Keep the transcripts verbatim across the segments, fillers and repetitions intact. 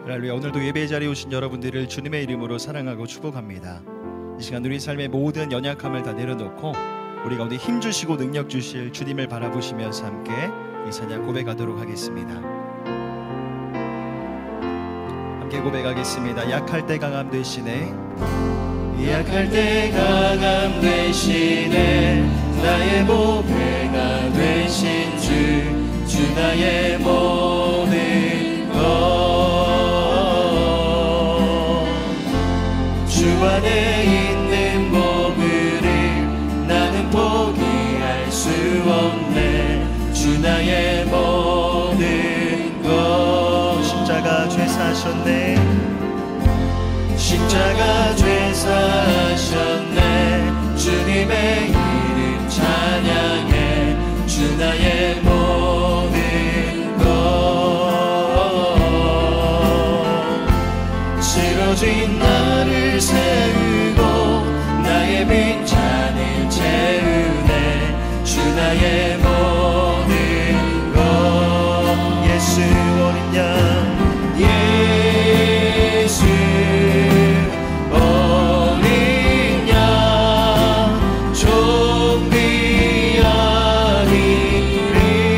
할렐루야. 오늘도 예배 자리에 오신 여러분들을 주님의 이름으로 사랑하고 축복합니다. 이 시간 우리 삶의 모든 연약함을 다 내려놓고 우리 가운데 힘 주시고 능력 주실 주님을 바라보시면서 함께 이 찬양 고백하도록 하겠습니다. 함께 고백하겠습니다. 약할 때 강함 되시네, 약할 때 강함 되시네, 나의 보배가 되신 주, 주 나의 모든 것. 주 안에 있는 복을 나는 포기할 수 없네, 주 나의 모든 것. 십자가 죄 사셨네, 십자가 죄 사셨네, 주님의 이름 찬양해, 주 나의 모든 것. 쓰러진 나를 세우고 나의 빈잔을 채우네, 주 나의 모든 것. 예수 어린 양, 예수 어린 양, 존귀한 이름.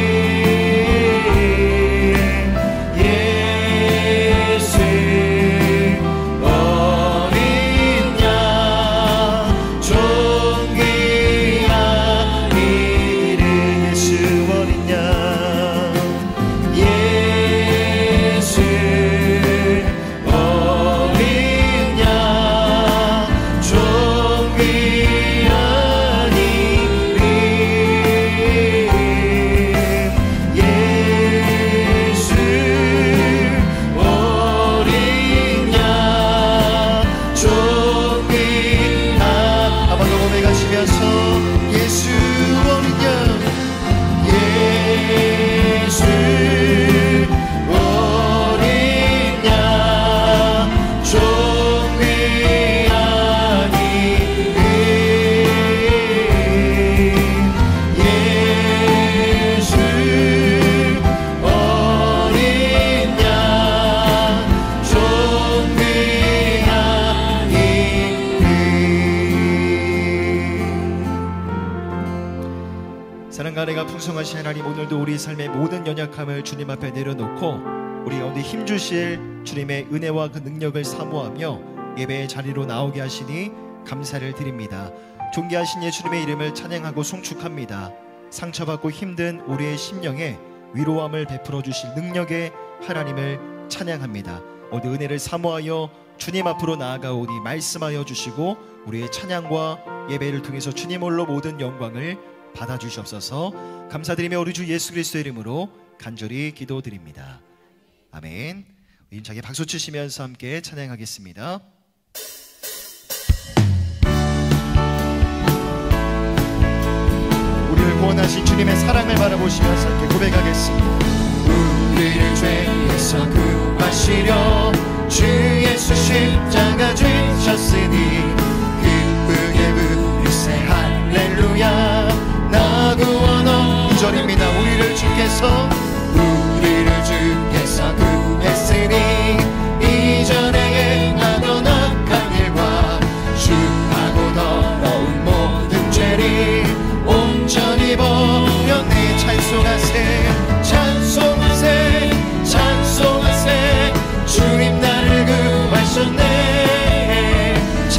예수 어린 양, 존귀한 이름. 예수 어린 양, 예수 어린 양, 존귀한 이름. 예수 어린 양, 존귀한. 한번 더 고백하시면서 예수 어린 양, 예수 어린 양, 존귀한 이름. 예수 어린 양, 존귀한 이름. 사랑과 은혜가 풍성하신 하나님, 오늘도 우리 삶의 모든 연약함을 주님 앞에 내려놓고 우리 가운데 힘 주실 주님의 은혜와 그 능력을 사모하며 예배의 자리로 나오게 하시니 감사를 드립니다. 존귀하신 예수님의 이름을 찬양하고 송축합니다. 상처받고 힘든 우리의 심령에 위로함을 베풀어 주실 능력의 하나님을 찬양합니다. 오늘 은혜를 사모하여 주님 앞으로 나아가오니 말씀하여 주시고 우리의 찬양과 예배를 통해서 주님 홀로 모든 영광을 받아주시옵소서. 감사드리며 우리 주 예수 그리스도의 이름으로 간절히 기도드립니다. 아멘. 힘차게 박수 치시면서 함께 찬양하겠습니다. 우리를 구원하신 주님의 사랑을 바라보시면서 함께 고백하겠습니다. 우리를 죄에서 구하시려 주 예수 십자가 지셨으니 기쁘게 부르세 할렐루야. 나 구원어 이 절입니다. 우리를 주께서 우리를 주께서 구했으니 이전에 행하던 악한 일과 주하고 더러운 모든 죄를 온전히 버렸네. 찬송하세, 찬송하세 찬송하세, 주님 나를 구하셨네.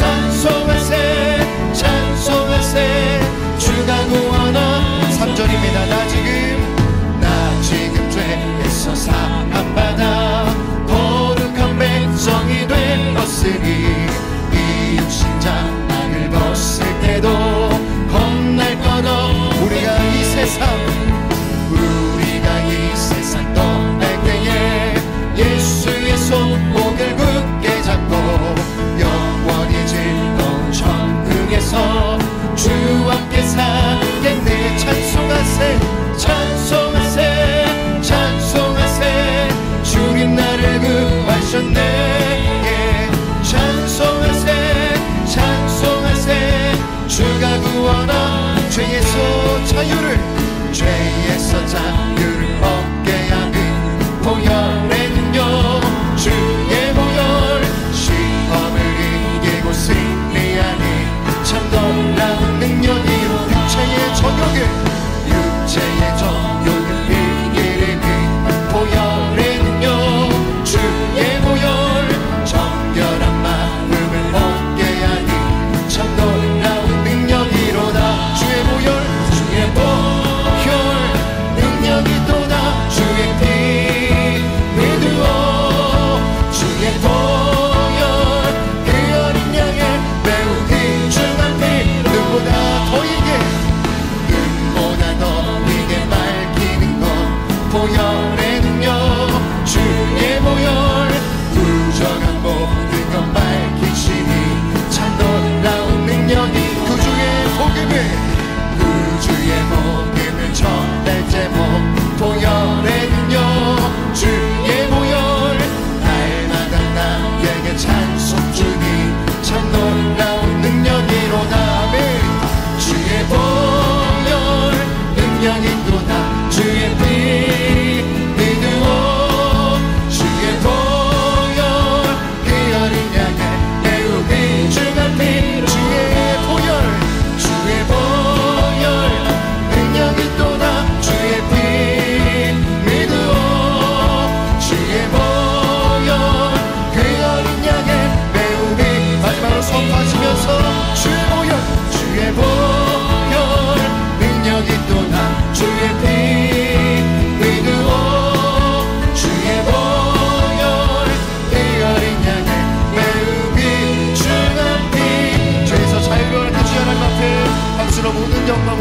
찬송하세 찬송하세, 주가 구원하. 삼 절입니다. 나 지금 나 지금 죄에서 사함받아 거룩한 백성이 되었으니 이 육신 장막을 벗을 때도 겁날 것 없네. 우리가 이 세상 우리가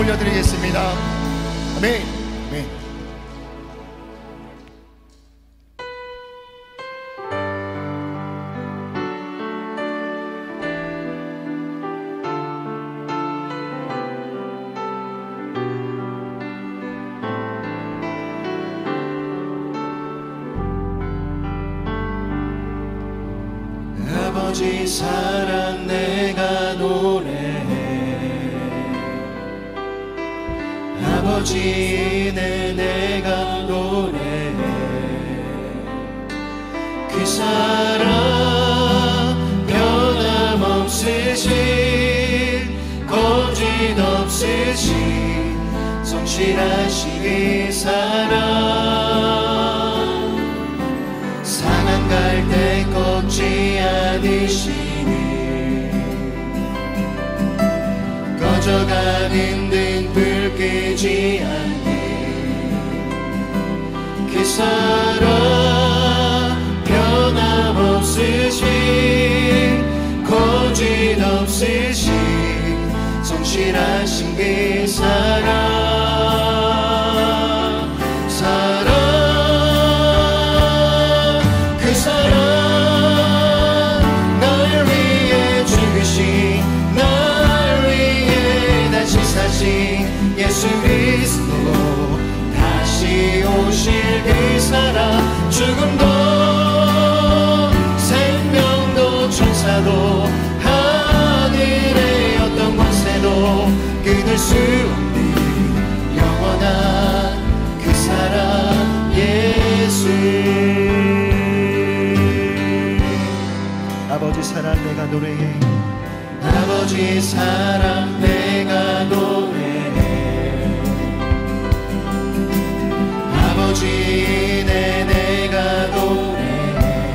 올려드리겠습니다. 아멘. 아멘. 아버지 사랑 내가 노래해, 아버지 은혜 내가 노래해. 그 사랑 변함없으신 거짓 없으신 성실하신 이 사랑, 상한 갈 때 꺾지 않으시니, 꺼져가는 듯 불 끄지 않니. 그 사랑 변함없으신 거짓 없으신 성실하신 그 사랑, 사랑 그 사랑, 날 위해 죽으신, 날 위해 다시 사신 예수 그리스도, 다시 오실 그 사랑. 죽음도 생명도 천사도 하늘의 어떤 권세도 끊을 수 없는 영원한 그 사랑 예수. 아버지 사랑 내가 노래해, 아버지 사랑 내가 노래해, 아버지 은혜 내가 노래해.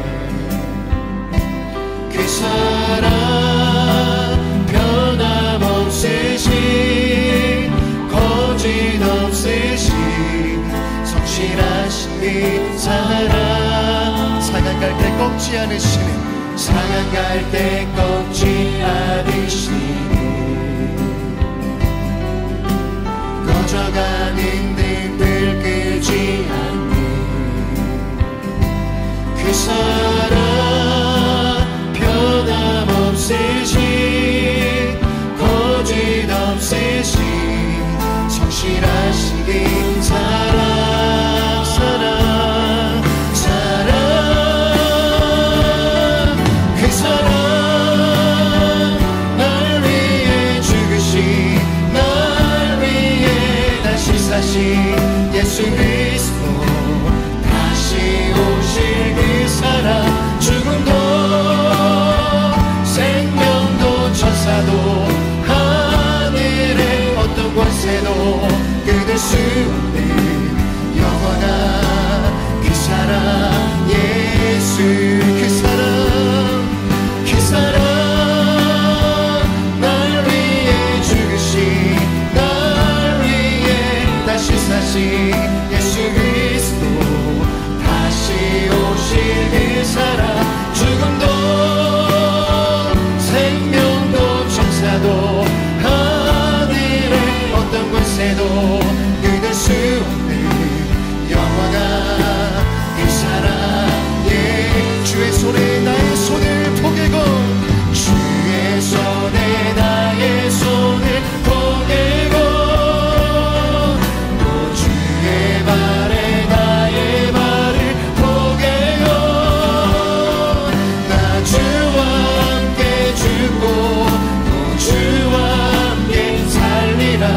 그 사랑 변함없으신 거짓 없으신 성실하신 그 사랑, 상한 갈 때 꺾지 않으시는, 상한 갈 때 꺾지 않으시니, 꺼져가는 듯을 끄지 않니. 그 사랑 변함없으신 거짓 없으신 성실하신 그 사랑, 사랑, 사랑 그 사랑, 날 위해 죽으신, 날 위해 다시 사신 예수 그리스도, 다시 오실 그 사랑. 죽음도 생명도 천사도 하늘의 어떤 권세도 끊을 수 없는 영원한 그 사랑 예수. 그 사랑, 그 사랑, 날 위해 죽으신, 날 위해 다시 사신 예수 그리스도, 다시 오실 그 사랑. 죽음도 생명도 천사도 하늘의 어떤 권세도 끊을 수 없는 영원한 그 사랑 예. 주의 손에 나의 손을 포개고, 주의 손에 나의 손을 포개고, 또 주의 발에 나의 발을 포개고, 나 주와 함께 죽고 또 주와 함께 살리라.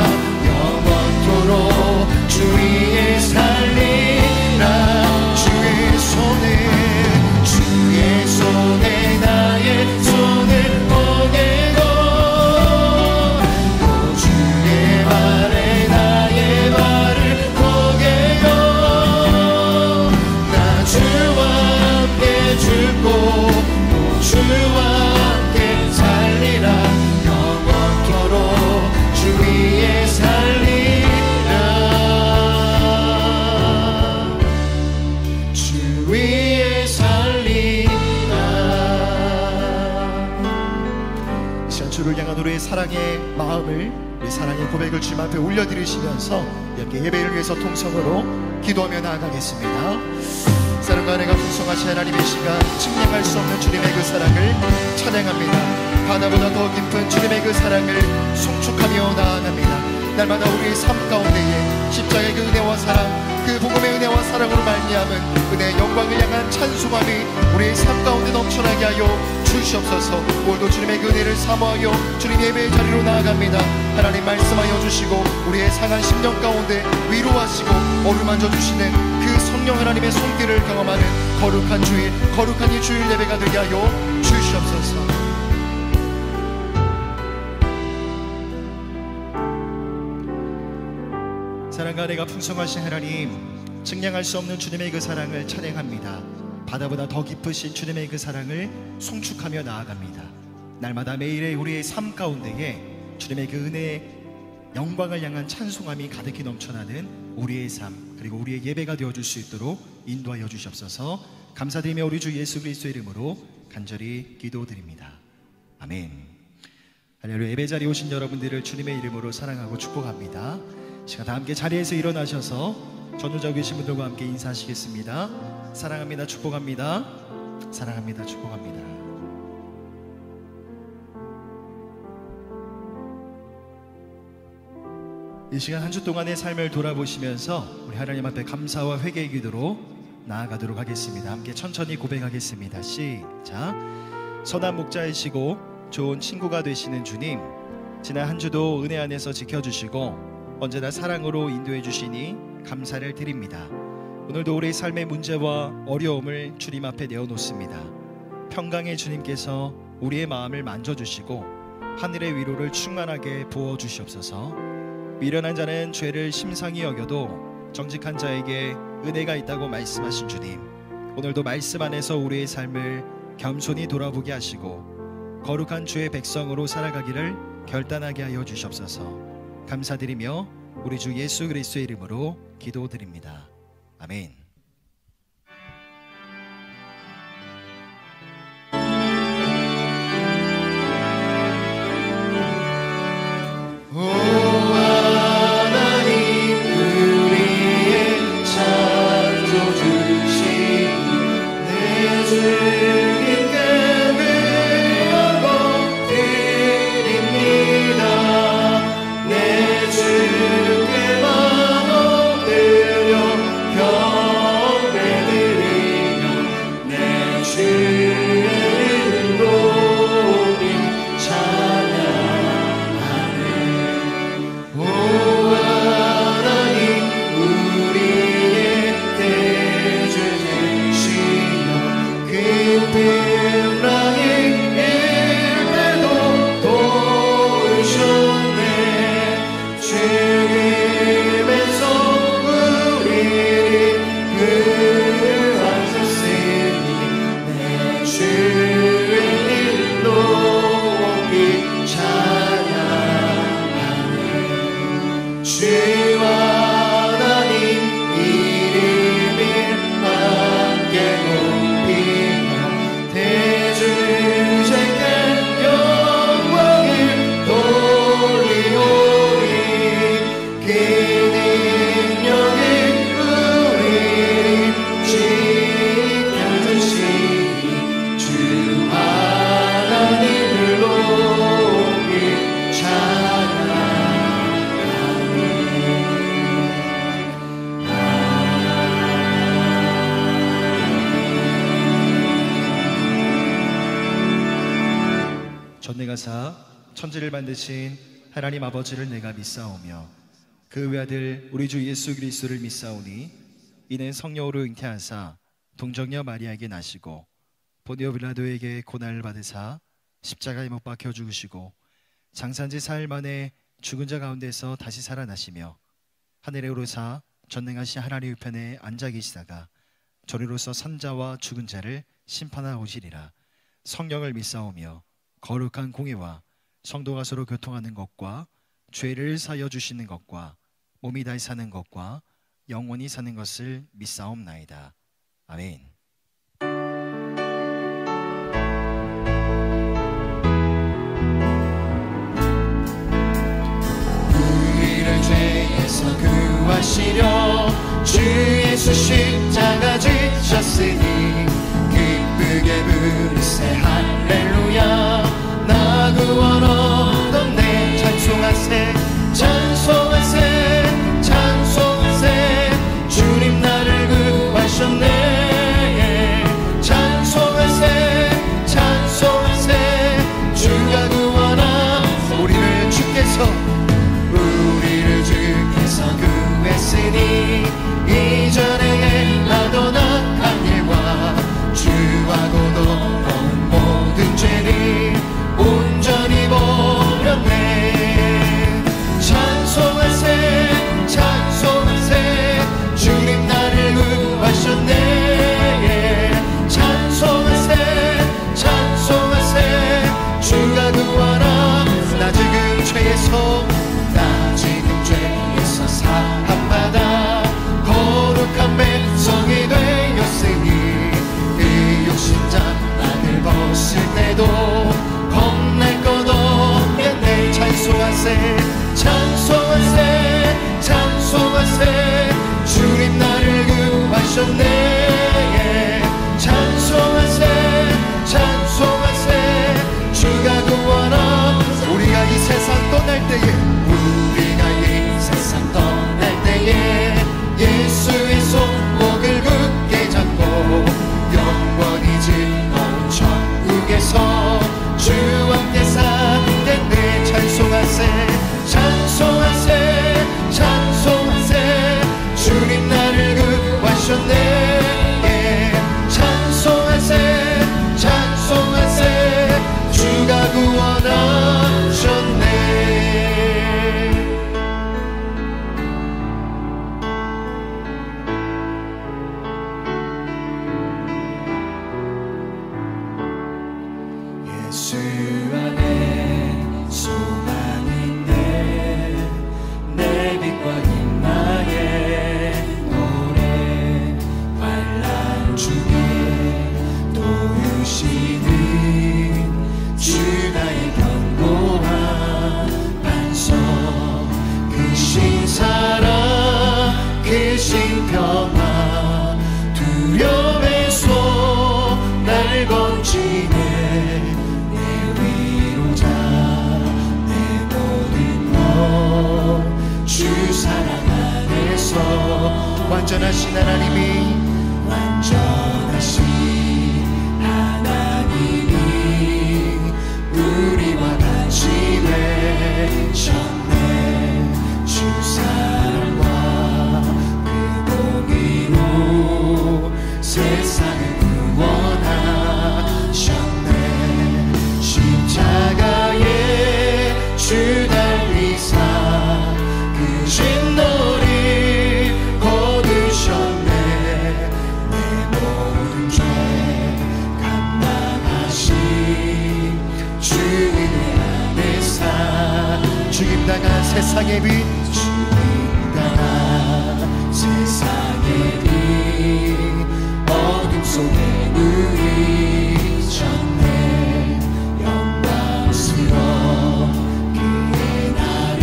영원토록 주 위에 살리라. 주의 손에, 주의 손에 나의 손을 포개고, 또 주의 발에 나의 발을 포개고, 나 주와 함께 죽고 또 주와 함께 살리라. 영원토록 주 위에 살리라. 주 위에 살리라. 이 시간 주를 향한 우리의 사랑의 마음을 우리 우리 사랑의 고백을 주님 앞에 올려드리시면서 이렇게 예배를 위해서 통성으로 기도하며 나아가겠습니다. 사랑과 은혜가 풍성하신 하나님의 시간, 측량할 수 없는 주님의 그 사랑을 찬양합니다. 바다보다 더 깊은 주님의 그 사랑을 송축하며 나아갑니다. 날마다 우리의 삶 가운데에 십자가의 그 은혜와 사랑, 그 복음의 은혜와 사랑으로 말미암은 은혜의 영광을 향한 찬송함이 우리의 삶 가운데 넘쳐나게 하여 주시옵소서. 오늘도 주님의 그 은혜를 사모하여 주님 예배의 자리로 나아갑니다. 하나님 말씀하여 주시고 우리의 상한 심령 가운데 위로하시고 어루만져 주시는 그 성령 하나님의 손길을 경험하는 거룩한 주일, 거룩한 이 주일 예배가 되게 하여 주시옵소서. 사랑과 은혜가 풍성하신 하나님, 측량할 수 없는 주님의 그 사랑을 찬양합니다. 바다보다 더 깊으신 주님의 그 사랑을 송축하며 나아갑니다. 날마다 매일의 우리의 삶 가운데에 주님의 그 은혜의 영광을 향한 찬송함이 가득히 넘쳐나는 우리의 삶, 그리고 우리의 예배가 되어줄 수 있도록 인도하여 주시옵소서. 감사드리며 우리 주 예수 그리스도의 이름으로 간절히 기도드립니다. 아멘. 할렐루야. 예배 자리에 오신 여러분들을 주님의 이름으로 사랑하고 축복합니다. 시간 다 함께 자리에서 일어나셔서 전도자고 계신 분들과 함께 인사하시겠습니다. 사랑합니다. 축복합니다. 사랑합니다. 축복합니다. 이 시간 한 주 동안의 삶을 돌아보시면서 우리 하나님 앞에 감사와 회개의 기도로 나아가도록 하겠습니다. 함께 천천히 고백하겠습니다. 시작. 선한 목자이시고 좋은 친구가 되시는 주님, 지난 한 주도 은혜 안에서 지켜주시고 언제나 사랑으로 인도해 주시니 감사를 드립니다. 오늘도 우리의 삶의 문제와 어려움을 주님 앞에 내어놓습니다. 평강의 주님께서 우리의 마음을 만져주시고 하늘의 위로를 충만하게 부어주시옵소서. 미련한 자는 죄를 심상히 여겨도 정직한 자에게 은혜가 있다고 말씀하신 주님, 오늘도 말씀 안에서 우리의 삶을 겸손히 돌아보게 하시고 거룩한 주의 백성으로 살아가기를 결단하게 하여 주시옵소서. 감사드리며 우리 주 예수 그리스도의 이름으로 기도드립니다. 아멘. 전능하사 천지를 만드신 하나님 아버지를 내가 믿사오며 그 외아들 우리 주 예수 그리스도를 믿사오니 이는 성령으로 잉태하사 동정녀 마리아에게 나시고 본디오 빌라도에게 고난을 받으사 십자가에 못 박혀 죽으시고 장사한 지 사흘 만에 죽은 자 가운데서 다시 살아나시며 하늘에 오르사 전능하신 하나님 우편에 앉아 계시다가 저리로서 산자와 죽은 자를 심판하러 오시리라. 성령을 믿사오며 거룩한 공의와 성도가 서로 교통하는 것과 죄를 사여 주시는 것과 몸이 다시 사는 것과 영원히 사는 것을 믿사옵나이다. 아멘. 주께서 구하시려 주 예수 십자가 지셨으니 기쁘게 부르세 할렐루야. 나 구원 얻었네 찬송하세 찬송하세 찬송하세 주님 나를 구하셨네. 찬송하세 찬송하세 주가 구원하 우리를 주께서 우리를 주께서 구했으니 이전에 나도 낙한 일과 주하고도 온 모든 죄를 온전히 버렸네. 찬송하세 찬송하세 주님 나를 구하셨네. 찬송하세 찬송하세 주가 구하라. 나 지금 죄에서 나 지금 죄에서 사함받아 거룩한 백성이 되었으니 이 육신자 나를 벗을 때도 겁낼 것 없겠네. 찬송하세 찬송하세 찬송하세 주님 나를 구하셨네. 찬송하세 찬송하세 주가 구하라. 우리가 이 세상 떠날 때에 우리가 이 세상 떠날 때에 예수의 손목을 굳게 잡고 영원히 즐거운 천국에서 주와 함께 살겠네. 찬송하세 찬송하세 찬송하세 주님 나를 구하셨네. 찬송하세 찬송하세 주가 구원하셨네. 예수 안에 소망인데 내 빛과 희망의 노래 환난 중에 도우시는 주 나의 견고한 반석. 크신 사랑 크신 평화 두려움에서 날 건지네. 내 위로자 내 모든 것 주 사랑 안에서 완전하신 하나님이 완전하신 하나님이 우리와 같이 되셨네. 주 사랑과 그 공의로 세상을 구원하셨네. 십자가에 주 달리사 그 진노를 거두셨네. 내 모든 죄 감당하신 주 은혜 안에서 죽임당한 세상의 빛 죽임당한 세상의 빛 어둠 속에 누이셨네. 영광스러운 그의 날에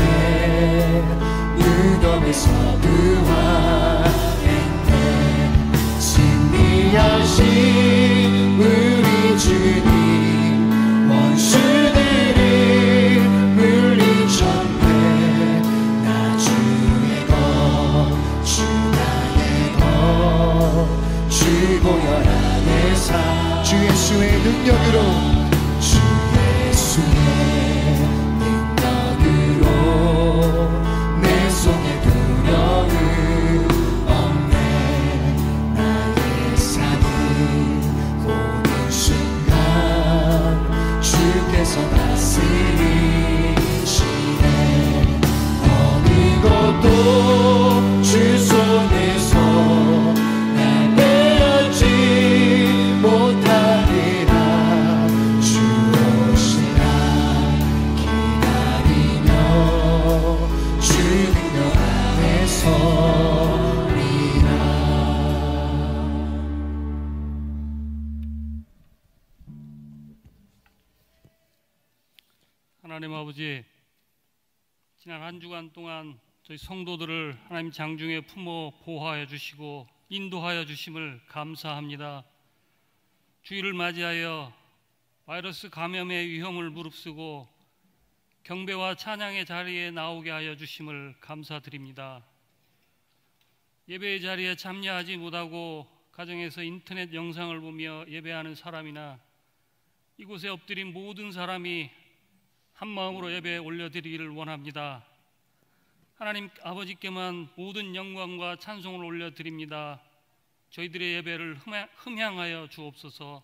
무덤에서 부활했네. 승리하신 우리 주님 원수들을 물리쳤네. 나 주의 것 주 나의 것 주 보혈 안에서 주 예수의 능력으로 주 예수의 능력으로 내 속에 두려움 없네. 나의 삶을 보는 순간 주께서 다스리시네. 어느 것도 주 손에서 날 빼앗지 못하리라. 주 오시라 기다리며 주 능력 안에 서리라. 하나님 아버지, 지난 한 주간 동안 저희 성도들을 하나님 장중에 품어 보호하여 주시고 인도하여 주심을 감사합니다. 주일을 맞이하여 바이러스 감염의 위험을 무릅쓰고 경배와 찬양의 자리에 나오게 하여 주심을 감사드립니다. 예배의 자리에 참여하지 못하고 가정에서 인터넷 영상을 보며 예배하는 사람이나 이곳에 엎드린 모든 사람이 한 마음으로 예배에 올려드리기를 원합니다. 하나님 아버지께만 모든 영광과 찬송을 올려드립니다. 저희들의 예배를 흠향하여 주옵소서.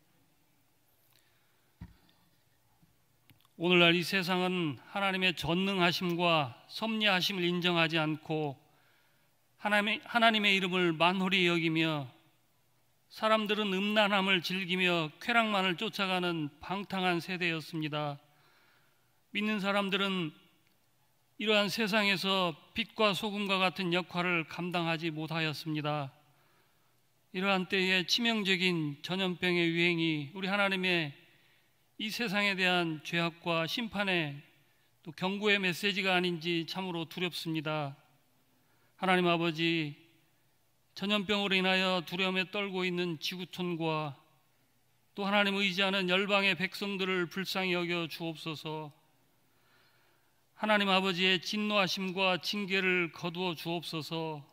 오늘날 이 세상은 하나님의 전능하심과 섭리하심을 인정하지 않고 하나님의, 하나님의 이름을 만홀히 여기며 사람들은 음란함을 즐기며 쾌락만을 쫓아가는 방탕한 세대였습니다. 믿는 사람들은 이러한 세상에서 빛과 소금과 같은 역할을 감당하지 못하였습니다. 이러한 때에 치명적인 전염병의 유행이 우리 하나님의 이 세상에 대한 죄악과 심판의 또 경고의 메시지가 아닌지 참으로 두렵습니다. 하나님 아버지, 전염병으로 인하여 두려움에 떨고 있는 지구촌과 또 하나님 의지하는 열방의 백성들을 불쌍히 여겨 주옵소서. 하나님 아버지의 진노하심과 징계를 거두어 주옵소서.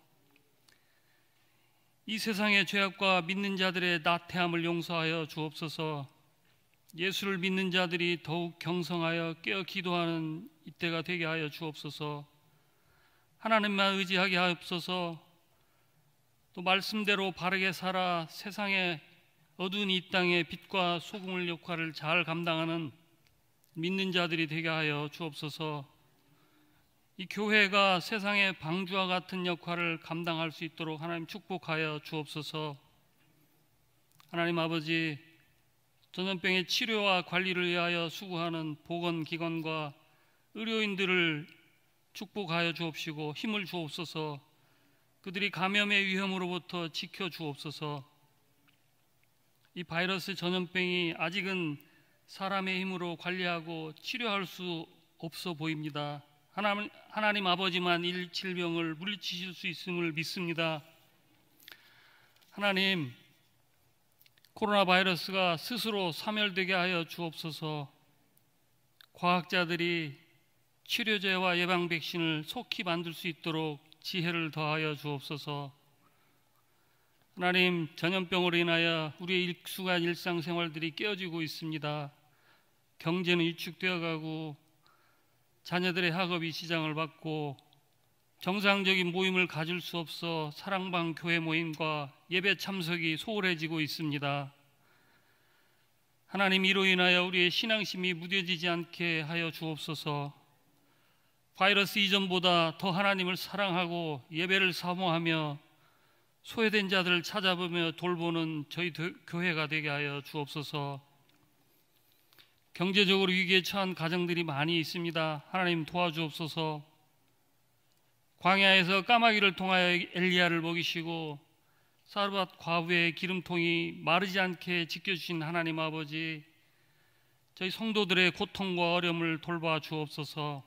이 세상의 죄악과 믿는 자들의 나태함을 용서하여 주옵소서. 예수를 믿는 자들이 더욱 경성하여 깨어 기도하는 이때가 되게 하여 주옵소서. 하나님만 의지하게 하옵소서. 또 말씀대로 바르게 살아 세상의 어두운 이 땅의 빛과 소금의 역할을 잘 감당하는 믿는 자들이 되게 하여 주옵소서. 이 교회가 세상의 방주와 같은 역할을 감당할 수 있도록 하나님 축복하여 주옵소서. 하나님 아버지, 전염병의 치료와 관리를 위하여 수고하는 보건기관과 의료인들을 축복하여 주옵시고 힘을 주옵소서. 그들이 감염의 위험으로부터 지켜주옵소서. 이 바이러스 전염병이 아직은 사람의 힘으로 관리하고 치료할 수 없어 보입니다. 하나님, 하나님 아버지만 이 질병을 물리치실 수 있음을 믿습니다. 하나님, 코로나 바이러스가 스스로 사멸되게 하여 주옵소서. 과학자들이 치료제와 예방 백신을 속히 만들 수 있도록 지혜를 더하여 주옵소서. 하나님, 전염병으로 인하여 우리의 익숙한 일상생활들이 깨어지고 있습니다. 경제는 위축되어 가고 자녀들의 학업이 지장을 받고 정상적인 모임을 가질 수 없어 사랑방 교회 모임과 예배 참석이 소홀해지고 있습니다. 하나님, 이로 인하여 우리의 신앙심이 무뎌지지 않게 하여 주옵소서. 바이러스 이전보다 더 하나님을 사랑하고 예배를 사모하며 소외된 자들을 찾아보며 돌보는 저희 교회가 되게 하여 주옵소서. 경제적으로 위기에 처한 가정들이 많이 있습니다. 하나님 도와주옵소서. 광야에서 까마귀를 통하여 엘리야를 먹이시고 사르밧 과부의 기름통이 마르지 않게 지켜주신 하나님 아버지, 저희 성도들의 고통과 어려움을 돌봐 주옵소서.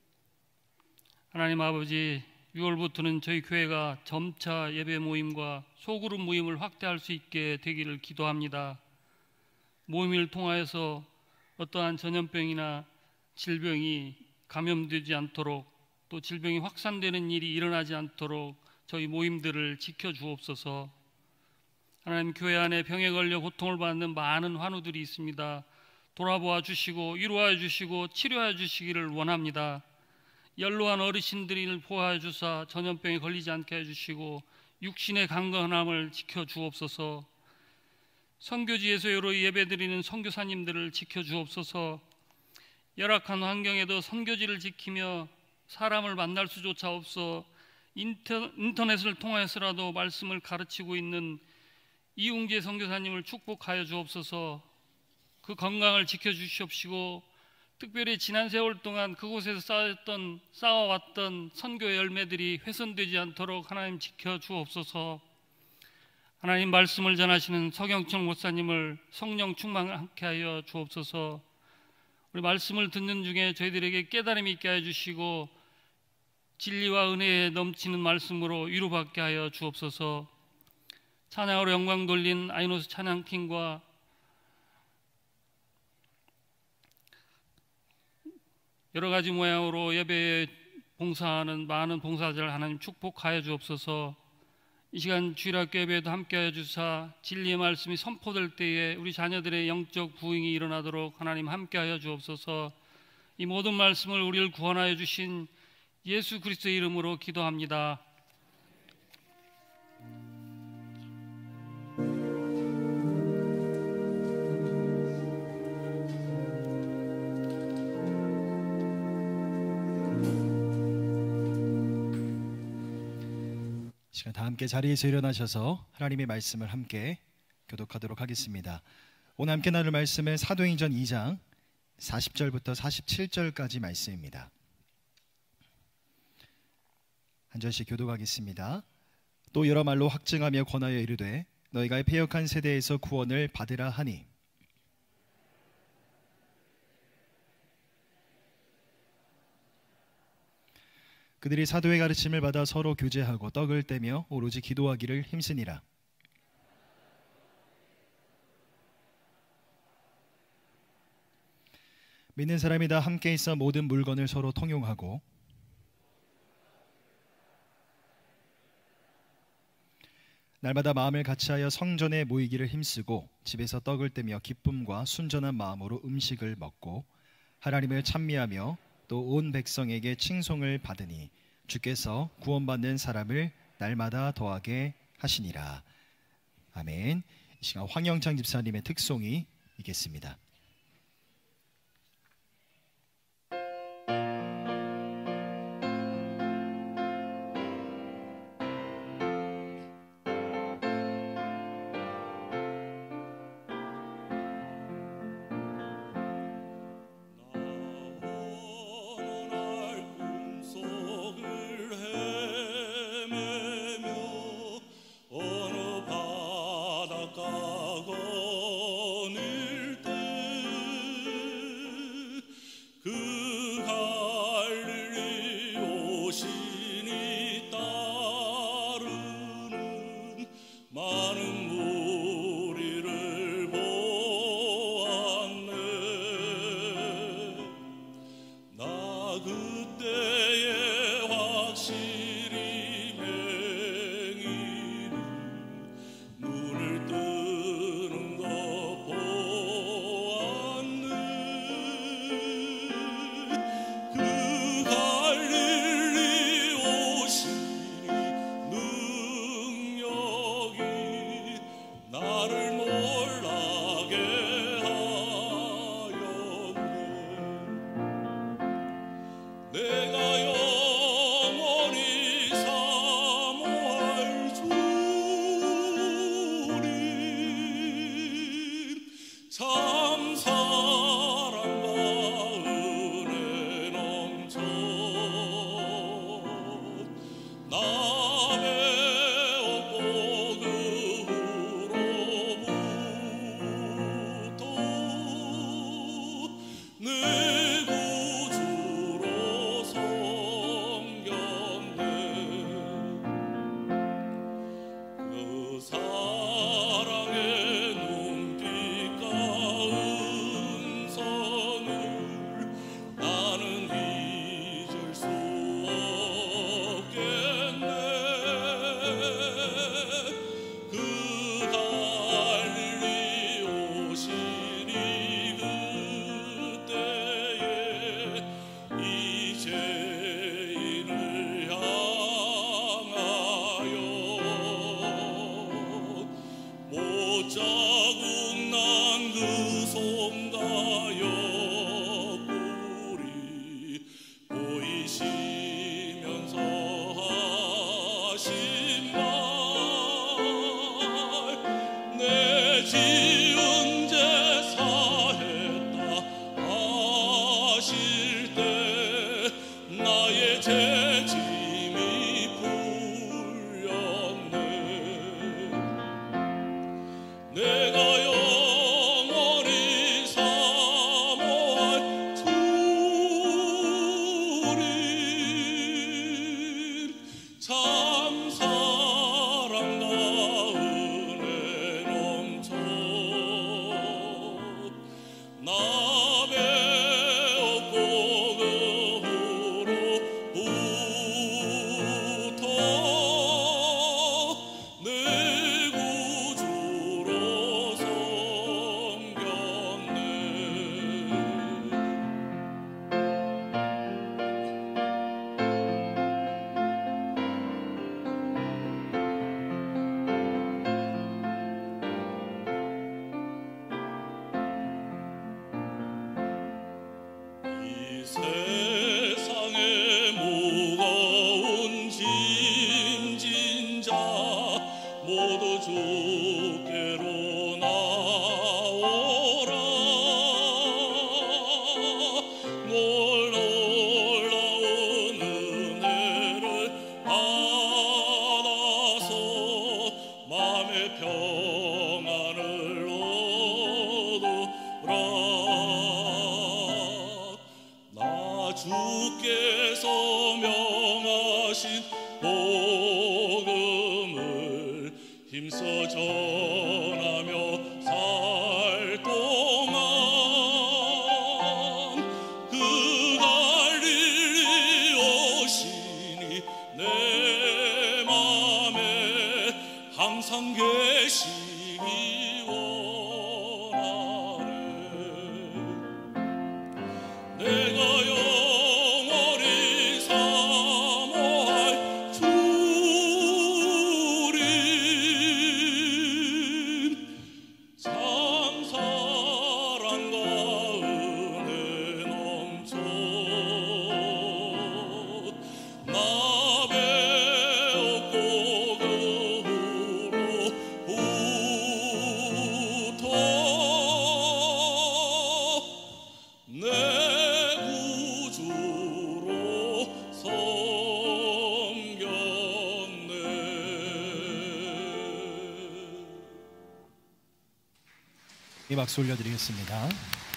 하나님 아버지, 유월부터는 저희 교회가 점차 예배 모임과 소그룹 모임을 확대할 수 있게 되기를 기도합니다. 모임을 통하여서 어떠한 전염병이나 질병이 감염되지 않도록 또 질병이 확산되는 일이 일어나지 않도록 저희 모임들을 지켜주옵소서. 하나님, 교회 안에 병에 걸려 고통을 받는 많은 환우들이 있습니다. 돌아보아 주시고 위로하여 주시고 치료하여 주시기를 원합니다. 연로한 어르신들을 보호하여 주사 전염병에 걸리지 않게 해주시고 육신의 강건함을 지켜주옵소서. 선교지에서 여러 예배드리는 선교사님들을 지켜주옵소서. 열악한 환경에도 선교지를 지키며 사람을 만날 수조차 없어 인터, 인터넷을 통해서라도 말씀을 가르치고 있는 이웅재 선교사님을 축복하여 주옵소서. 그 건강을 지켜주시옵시고 특별히 지난 세월 동안 그곳에서 쌓았던, 쌓아왔던 선교의 열매들이 훼손되지 않도록 하나님 지켜주옵소서. 하나님, 말씀을 전하시는 서경청 목사님을 성령 충만하게 하여 주옵소서. 우리 말씀을 듣는 중에 저희들에게 깨달음이 있게 하여 주시고 진리와 은혜에 넘치는 말씀으로 위로받게 하여 주옵소서. 찬양으로 영광 돌린 아이노스 찬양팀과 여러 가지 모양으로 예배에 봉사하는 많은 봉사자를 하나님 축복하여 주옵소서. 이 시간 주일학교 예배에도 함께하여 주사 진리의 말씀이 선포될 때에 우리 자녀들의 영적 부흥이 일어나도록 하나님 함께하여 주옵소서. 이 모든 말씀을 우리를 구원하여 주신 예수 그리스도의 이름으로 기도합니다. 시간 다 함께 자리에서 일어나셔서 하나님의 말씀을 함께 교독하도록 하겠습니다. 오늘 함께 나눌 말씀은 사도행전 이 장 사십 절부터 사십칠 절까지 말씀입니다. 한 절씩 교독하겠습니다. 또 여러 말로 확증하며 권하여 이르되 너희가 패역한 세대에서 구원을 받으라 하니 그들이 사도의 가르침을 받아 서로 교제하고 떡을 떼며 오로지 기도하기를 힘쓰니라. 믿는 사람이 다 함께 있어 모든 물건을 서로 통용하고 날마다 마음을 같이하여 성전에 모이기를 힘쓰고 집에서 떡을 떼며 기쁨과 순전한 마음으로 음식을 먹고 하나님을 찬미하며 또 온 백성에게 칭송을 받으니 주께서 구원받는 사람을 날마다 더하게 하시니라. 아멘. 이 시간 황영창 집사님의 특송이 있겠습니다. 세상의 무거운 짐진 자 모두 주께로 나오라. 놀라운 은혜를 받아서 마음의 평안을 얻으라. 나 주께서 명하신 복음을 힘써 전하며 살 동안 그 갈릴리 오시니 내 맘에 항상 계시기 원하네. 내가 영원히 사모할 주님 참 사랑과 은혜 넘쳐 나 배웠고 그 후로부터 내 구주로 섬겼네. 이 박수 올려드리겠습니다.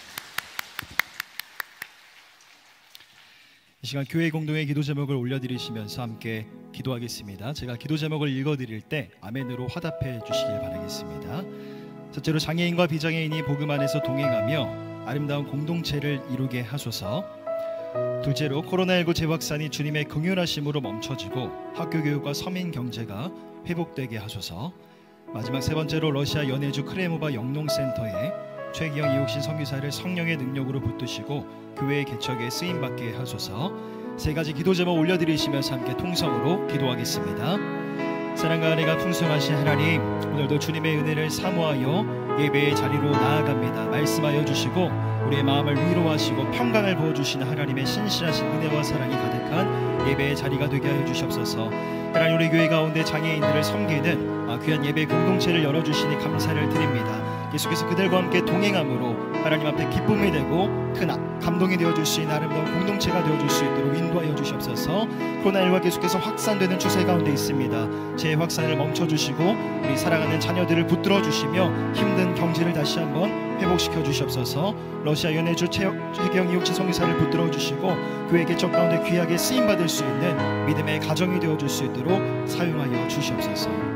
이 시간 교회 공동의 기도 제목을 올려드리시면서 함께 기도하겠습니다. 제가 기도 제목을 읽어드릴 때 아멘으로 화답해 주시길 바라겠습니다. 첫째로 장애인과 비장애인이 복음 안에서 동행하며 아름다운 공동체를 이루게 하소서. 둘째로 코로나십구 재확산이 주님의 긍휼하심으로 멈춰지고 학교 교육과 서민 경제가 회복되게 하소서. 마지막 세 번째로 러시아 연해주 크레모바 영농센터에 최기영 이옥신 선교사를 성령의 능력으로 붙드시고 교회의 개척에 쓰임받게 하소서. 세 가지 기도 제목 올려드리시면서 함께 통성으로 기도하겠습니다. 사랑과 은혜가 풍성하신 하나님, 오늘도 주님의 은혜를 사모하여 예배의 자리로 나아갑니다. 말씀하여 주시고 우리의 마음을 위로하시고 평강을 부어주시는 하나님의 신실하신 은혜와 사랑이 가득한 예배의 자리가 되게 하여 주시옵소서. 하나님, 우리 교회 가운데 장애인들을 섬기는 귀한 예배 공동체를 열어주시니 감사를 드립니다. 계속해서 그들과 함께 동행함으로 하나님 앞에 기쁨이 되고 큰 감동이 되어줄 수 있는 아름다운 공동체가 되어줄 수 있도록 인도하여 주시옵소서. 코로나십구가 계속해서 확산되는 추세 가운데 있습니다. 재확산을 멈춰주시고 우리 사랑하는 자녀들을 붙들어 주시며 힘든 경제를 다시 한번 회복시켜 주시옵소서. 러시아 연해주 최경 이옥진 선교사를 붙들어 주시고 교회 개척 가운데 귀하게 쓰임받을 수 있는 믿음의 가정이 되어줄 수 있도록 사용하여 주시옵소서.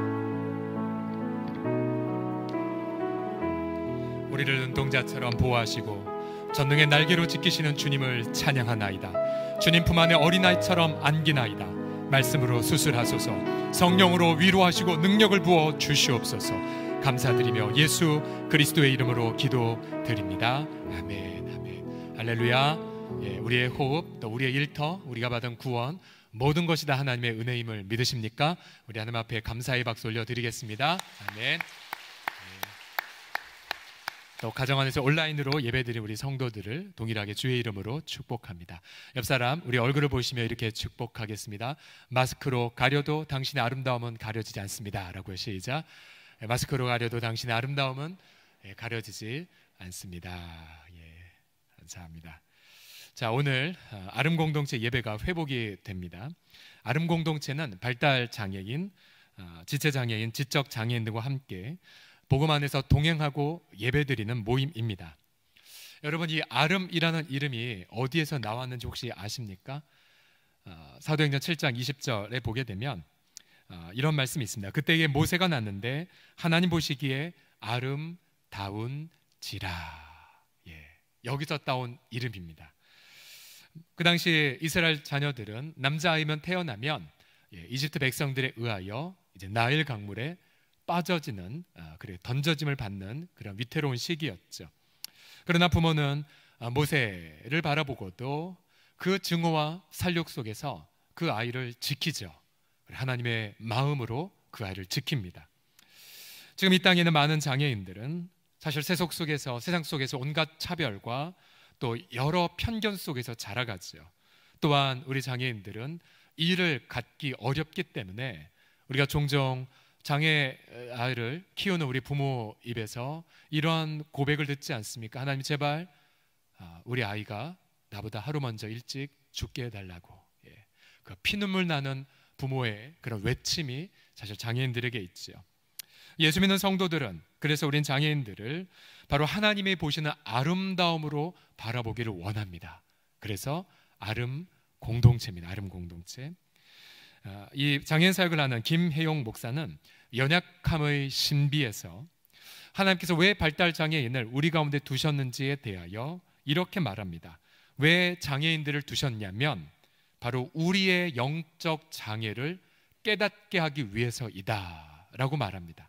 우리를 눈동자처럼 보호하시고 전능의 날개로 지키시는 주님을 찬양하나이다. 주님 품 안에 어린아이처럼 안기나이다. 말씀으로 수술하소서. 성령으로 위로하시고 능력을 부어 주시옵소서. 감사드리며 예수 그리스도의 이름으로 기도드립니다. 아멘, 아멘. 할렐루야. 예, 우리의 호흡, 또 우리의 일터, 우리가 받은 구원, 모든 것이 다 하나님의 은혜임을 믿으십니까? 우리 하나님 앞에 감사의 박수 올려드리겠습니다. 아멘. 또 가정 안에서 온라인으로 예배드린 우리 성도들을 동일하게 주의 이름으로 축복합니다. 옆 사람 우리 얼굴을 보시며 이렇게 축복하겠습니다. 마스크로 가려도 당신의 아름다움은 가려지지 않습니다. 라고 시작. 마스크로 가려도 당신의 아름다움은 가려지지 않습니다. 예, 감사합니다. 자, 오늘 아름 공동체 예배가 회복이 됩니다. 아름 공동체는 발달 장애인, 지체 장애인, 지적 장애인 등과 함께 복음 안에서 동행하고 예배드리는 모임입니다. 여러분, 이 아름이라는 이름이 어디에서 나왔는지 혹시 아십니까? 어, 사도행전 칠 장 이십 절에 보게 되면 어, 이런 말씀이 있습니다. 그때에 모세가 났는데 하나님 보시기에 아름다운지라. 예, 여기서 따온 이름입니다. 그 당시 이스라엘 자녀들은 남자아이면 태어나면 예, 이집트 백성들에 의하여 이제 나일 강물에 빠져지는, 아, 그래 던져짐을 받는 그런 위태로운 시기였죠. 그러나 부모는 아, 모세를 바라보고도 그 증오와 살육 속에서 그 아이를 지키죠. 하나님의 마음으로 그 아이를 지킵니다. 지금 이 땅에 있는 많은 장애인들은 사실 세속 속에서, 세상 속에서 온갖 차별과 또 여러 편견 속에서 자라가죠. 또한 우리 장애인들은 이를 갖기 어렵기 때문에 우리가 종종 장애 아이를 키우는 우리 부모 입에서 이러한 고백을 듣지 않습니까? 하나님 제발 우리 아이가 나보다 하루 먼저 일찍 죽게 해달라고. 예. 그 피눈물 나는 부모의 그런 외침이 사실 장애인들에게 있지요. 예수 믿는 성도들은 그래서 우린 장애인들을 바로 하나님이 보시는 아름다움으로 바라보기를 원합니다. 그래서 아름 공동체입니다. 아름 공동체. 이 장애인 사역을 하는 김혜용 목사는 연약함의 신비에서 하나님께서 왜 발달 장애인을 우리 가운데 두셨는지에 대하여 이렇게 말합니다. 왜 장애인들을 두셨냐면 바로 우리의 영적 장애를 깨닫게 하기 위해서이다 라고 말합니다.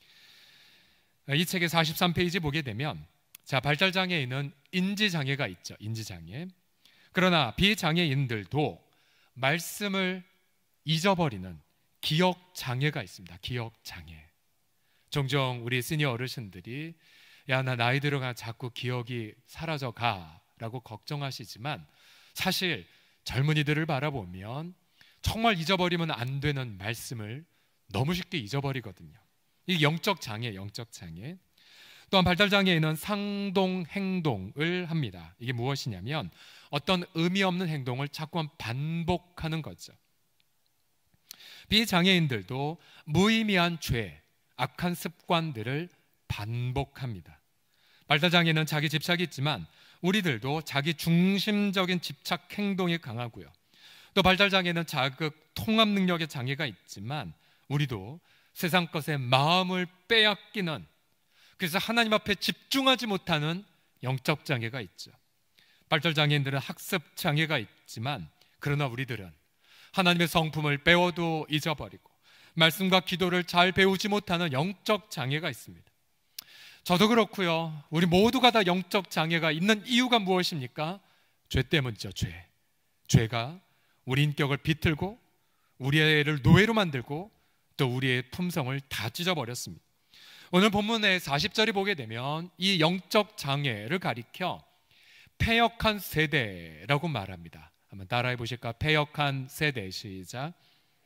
이 책의 사십삼 페이지 보게 되면 자, 발달 장애인은 인지 장애가 있죠. 인지 장애. 그러나 비장애인들도 말씀을 잊어버리는 기억 장애가 있습니다. 기억 장애. 종종 우리 시니어 어르신들이 야, 나 나이 들어가 자꾸 기억이 사라져 가라고 걱정하시지만 사실 젊은이들을 바라보면 정말 잊어버리면 안 되는 말씀을 너무 쉽게 잊어버리거든요. 이 영적 장애, 영적 장애. 또한 발달 장애인은 상동 행동을 합니다. 이게 무엇이냐면 어떤 의미 없는 행동을 자꾸만 반복하는 거죠. 비장애인들도 무의미한 죄, 악한 습관들을 반복합니다. 발달 장애는 자기 집착이 있지만 우리들도 자기 중심적인 집착 행동이 강하고요. 또 발달 장애는 자극 통합 능력의 장애가 있지만 우리도 세상 것에 마음을 빼앗기는, 그래서 하나님 앞에 집중하지 못하는 영적 장애가 있죠. 발달 장애인들은 학습 장애가 있지만 그러나 우리들은 하나님의 성품을 배워도 잊어버리고 말씀과 기도를 잘 배우지 못하는 영적 장애가 있습니다. 저도 그렇고요. 우리 모두가 다 영적 장애가 있는 이유가 무엇입니까? 죄 때문이죠. 죄. 죄가 우리 인격을 비틀고 우리를 노예로 만들고 또 우리의 품성을 다 찢어버렸습니다. 오늘 본문의 사십 절이 보게 되면 이 영적 장애를 가리켜 패역한 세대라고 말합니다. 한번 따라해 보실까? 패역한 세대. 시작.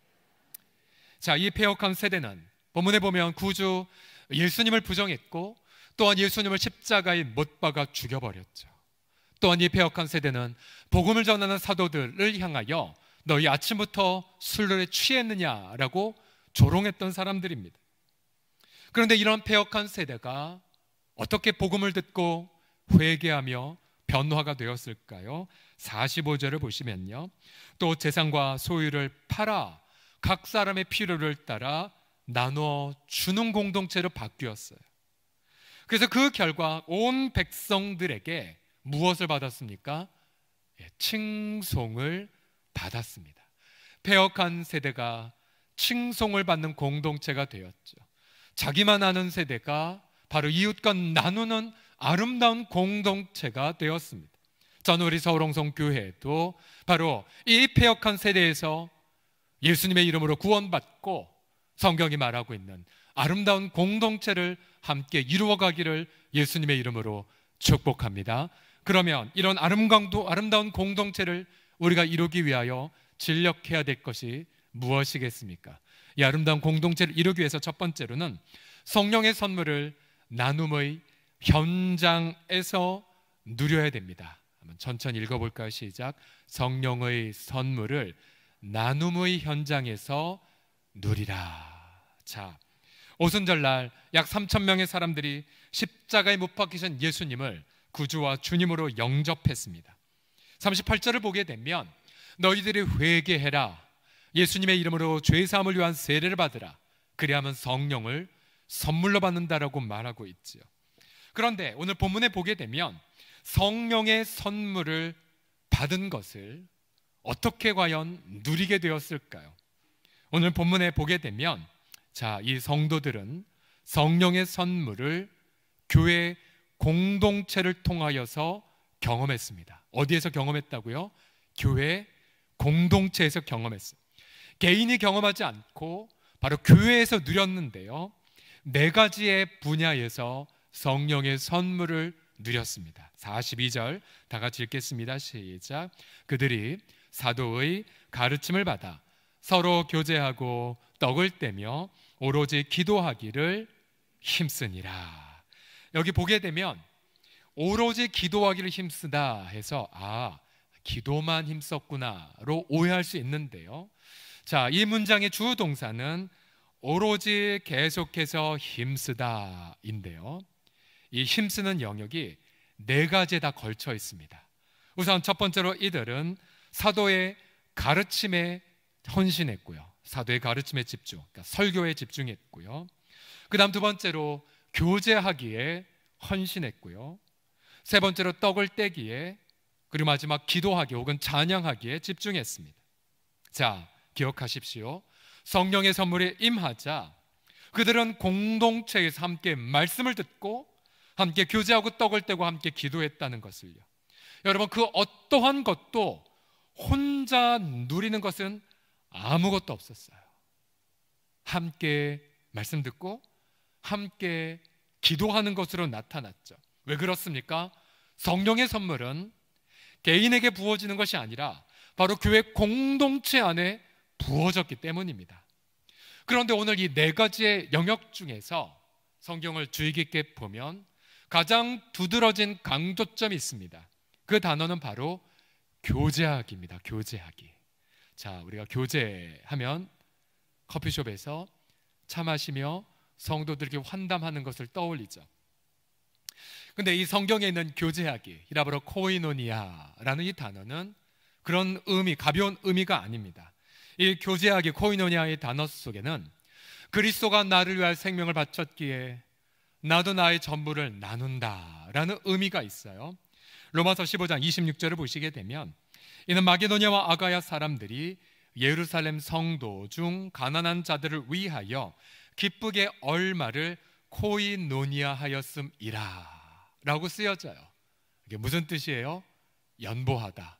자, 이 패역한 세대는 본문에 보면 구주 예수님을 부정했고 또한 예수님을 십자가에 못 박아 죽여버렸죠. 또한 이 패역한 세대는 복음을 전하는 사도들을 향하여 너희 아침부터 술에 취했느냐라고 조롱했던 사람들입니다. 그런데 이런 패역한 세대가 어떻게 복음을 듣고 회개하며 변화가 되었을까요? 사십오 절을 보시면요, 또 재산과 소유를 팔아 각 사람의 필요를 따라 나누어 주는 공동체로 바뀌었어요. 그래서 그 결과 온 백성들에게 무엇을 받았습니까? 예, 칭송을 받았습니다. 패역한 세대가 칭송을 받는 공동체가 되었죠. 자기만 아는 세대가 바로 이웃과 나누는 아름다운 공동체가 되었습니다. 저는 우리 서울홍성교회도 바로 이 패역한 세대에서 예수님의 이름으로 구원받고 성경이 말하고 있는 아름다운 공동체를 함께 이루어가기를 예수님의 이름으로 축복합니다. 그러면 이런 아름다운 공동체를 우리가 이루기 위하여 진력해야 될 것이 무엇이겠습니까? 이 아름다운 공동체를 이루기 위해서 첫 번째로는 성령의 선물을 나눔의 현장에서 누려야 됩니다. 한번 천천히 읽어볼까요? 시작. 성령의 선물을 나눔의 현장에서 누리라. 자, 오순절날 약 삼천 명의 사람들이 십자가에 못 박히신 예수님을 구주와 주님으로 영접했습니다. 삼십팔 절을 보게 되면 너희들이 회개해라, 예수님의 이름으로 죄사함을 위한 세례를 받으라, 그리하면 성령을 선물로 받는다라고 말하고 있지요. 그런데 오늘 본문에 보게 되면 성령의 선물을 받은 것을 어떻게 과연 누리게 되었을까요? 오늘 본문에 보게 되면 자, 이 성도들은 성령의 선물을 교회 공동체를 통하여서 경험했습니다. 어디에서 경험했다고요? 교회 공동체에서 경험했어요. 개인이 경험하지 않고 바로 교회에서 누렸는데요, 네 가지의 분야에서 성령의 선물을 누렸습니다. 사십이 절 다 같이 읽겠습니다. 시작. 그들이 사도의 가르침을 받아 서로 교제하고 떡을 떼며 오로지 기도하기를 힘쓰니라. 여기 보게 되면 오로지 기도하기를 힘쓰다 해서 아, 기도만 힘썼구나로 오해할 수 있는데요. 자, 이 문장의 주 동사는 오로지 계속해서 힘쓰다인데요. 이 힘쓰는 영역이 네 가지에 다 걸쳐 있습니다. 우선 첫 번째로 이들은 사도의 가르침에 헌신했고요. 사도의 가르침에 집중, 그러니까 설교에 집중했고요. 그 다음 두 번째로 교제하기에 헌신했고요. 세 번째로 떡을 떼기에, 그리고 마지막 기도하기 혹은 찬양하기에 집중했습니다. 자, 기억하십시오. 성령의 선물에 임하자 그들은 공동체에서 함께 말씀을 듣고 함께 교제하고 떡을 떼고 함께 기도했다는 것을요. 여러분, 그 어떠한 것도 혼자 누리는 것은 아무것도 없었어요. 함께 말씀 듣고 함께 기도하는 것으로 나타났죠. 왜 그렇습니까? 성령의 선물은 개인에게 부어지는 것이 아니라 바로 교회 공동체 안에 부어졌기 때문입니다. 그런데 오늘 이 네 가지의 영역 중에서 성경을 주의 깊게 보면 가장 두드러진 강조점이 있습니다. 그 단어는 바로 교제하기입니다. 교제하기. 자, 우리가 교제하면 커피숍에서 차 마시며 성도들에게 환담하는 것을 떠올리죠. 근데 이 성경에 있는 교제하기, 히라브로 코이노니아라는 이 단어는 그런 의미, 가벼운 의미가 아닙니다. 이 교제하기, 코이노니아의 단어 속에는 그리스도가 나를 위하여 생명을 바쳤기에 나도 나의 전부를 나눈다라는 의미가 있어요. 로마서 십오 장 이십육 절을 보시게 되면 이는 마게도냐와 아가야 사람들이 예루살렘 성도 중 가난한 자들을 위하여 기쁘게 얼마를 코이노니아 하였음이라 라고 쓰여져요. 이게 무슨 뜻이에요? 연보하다,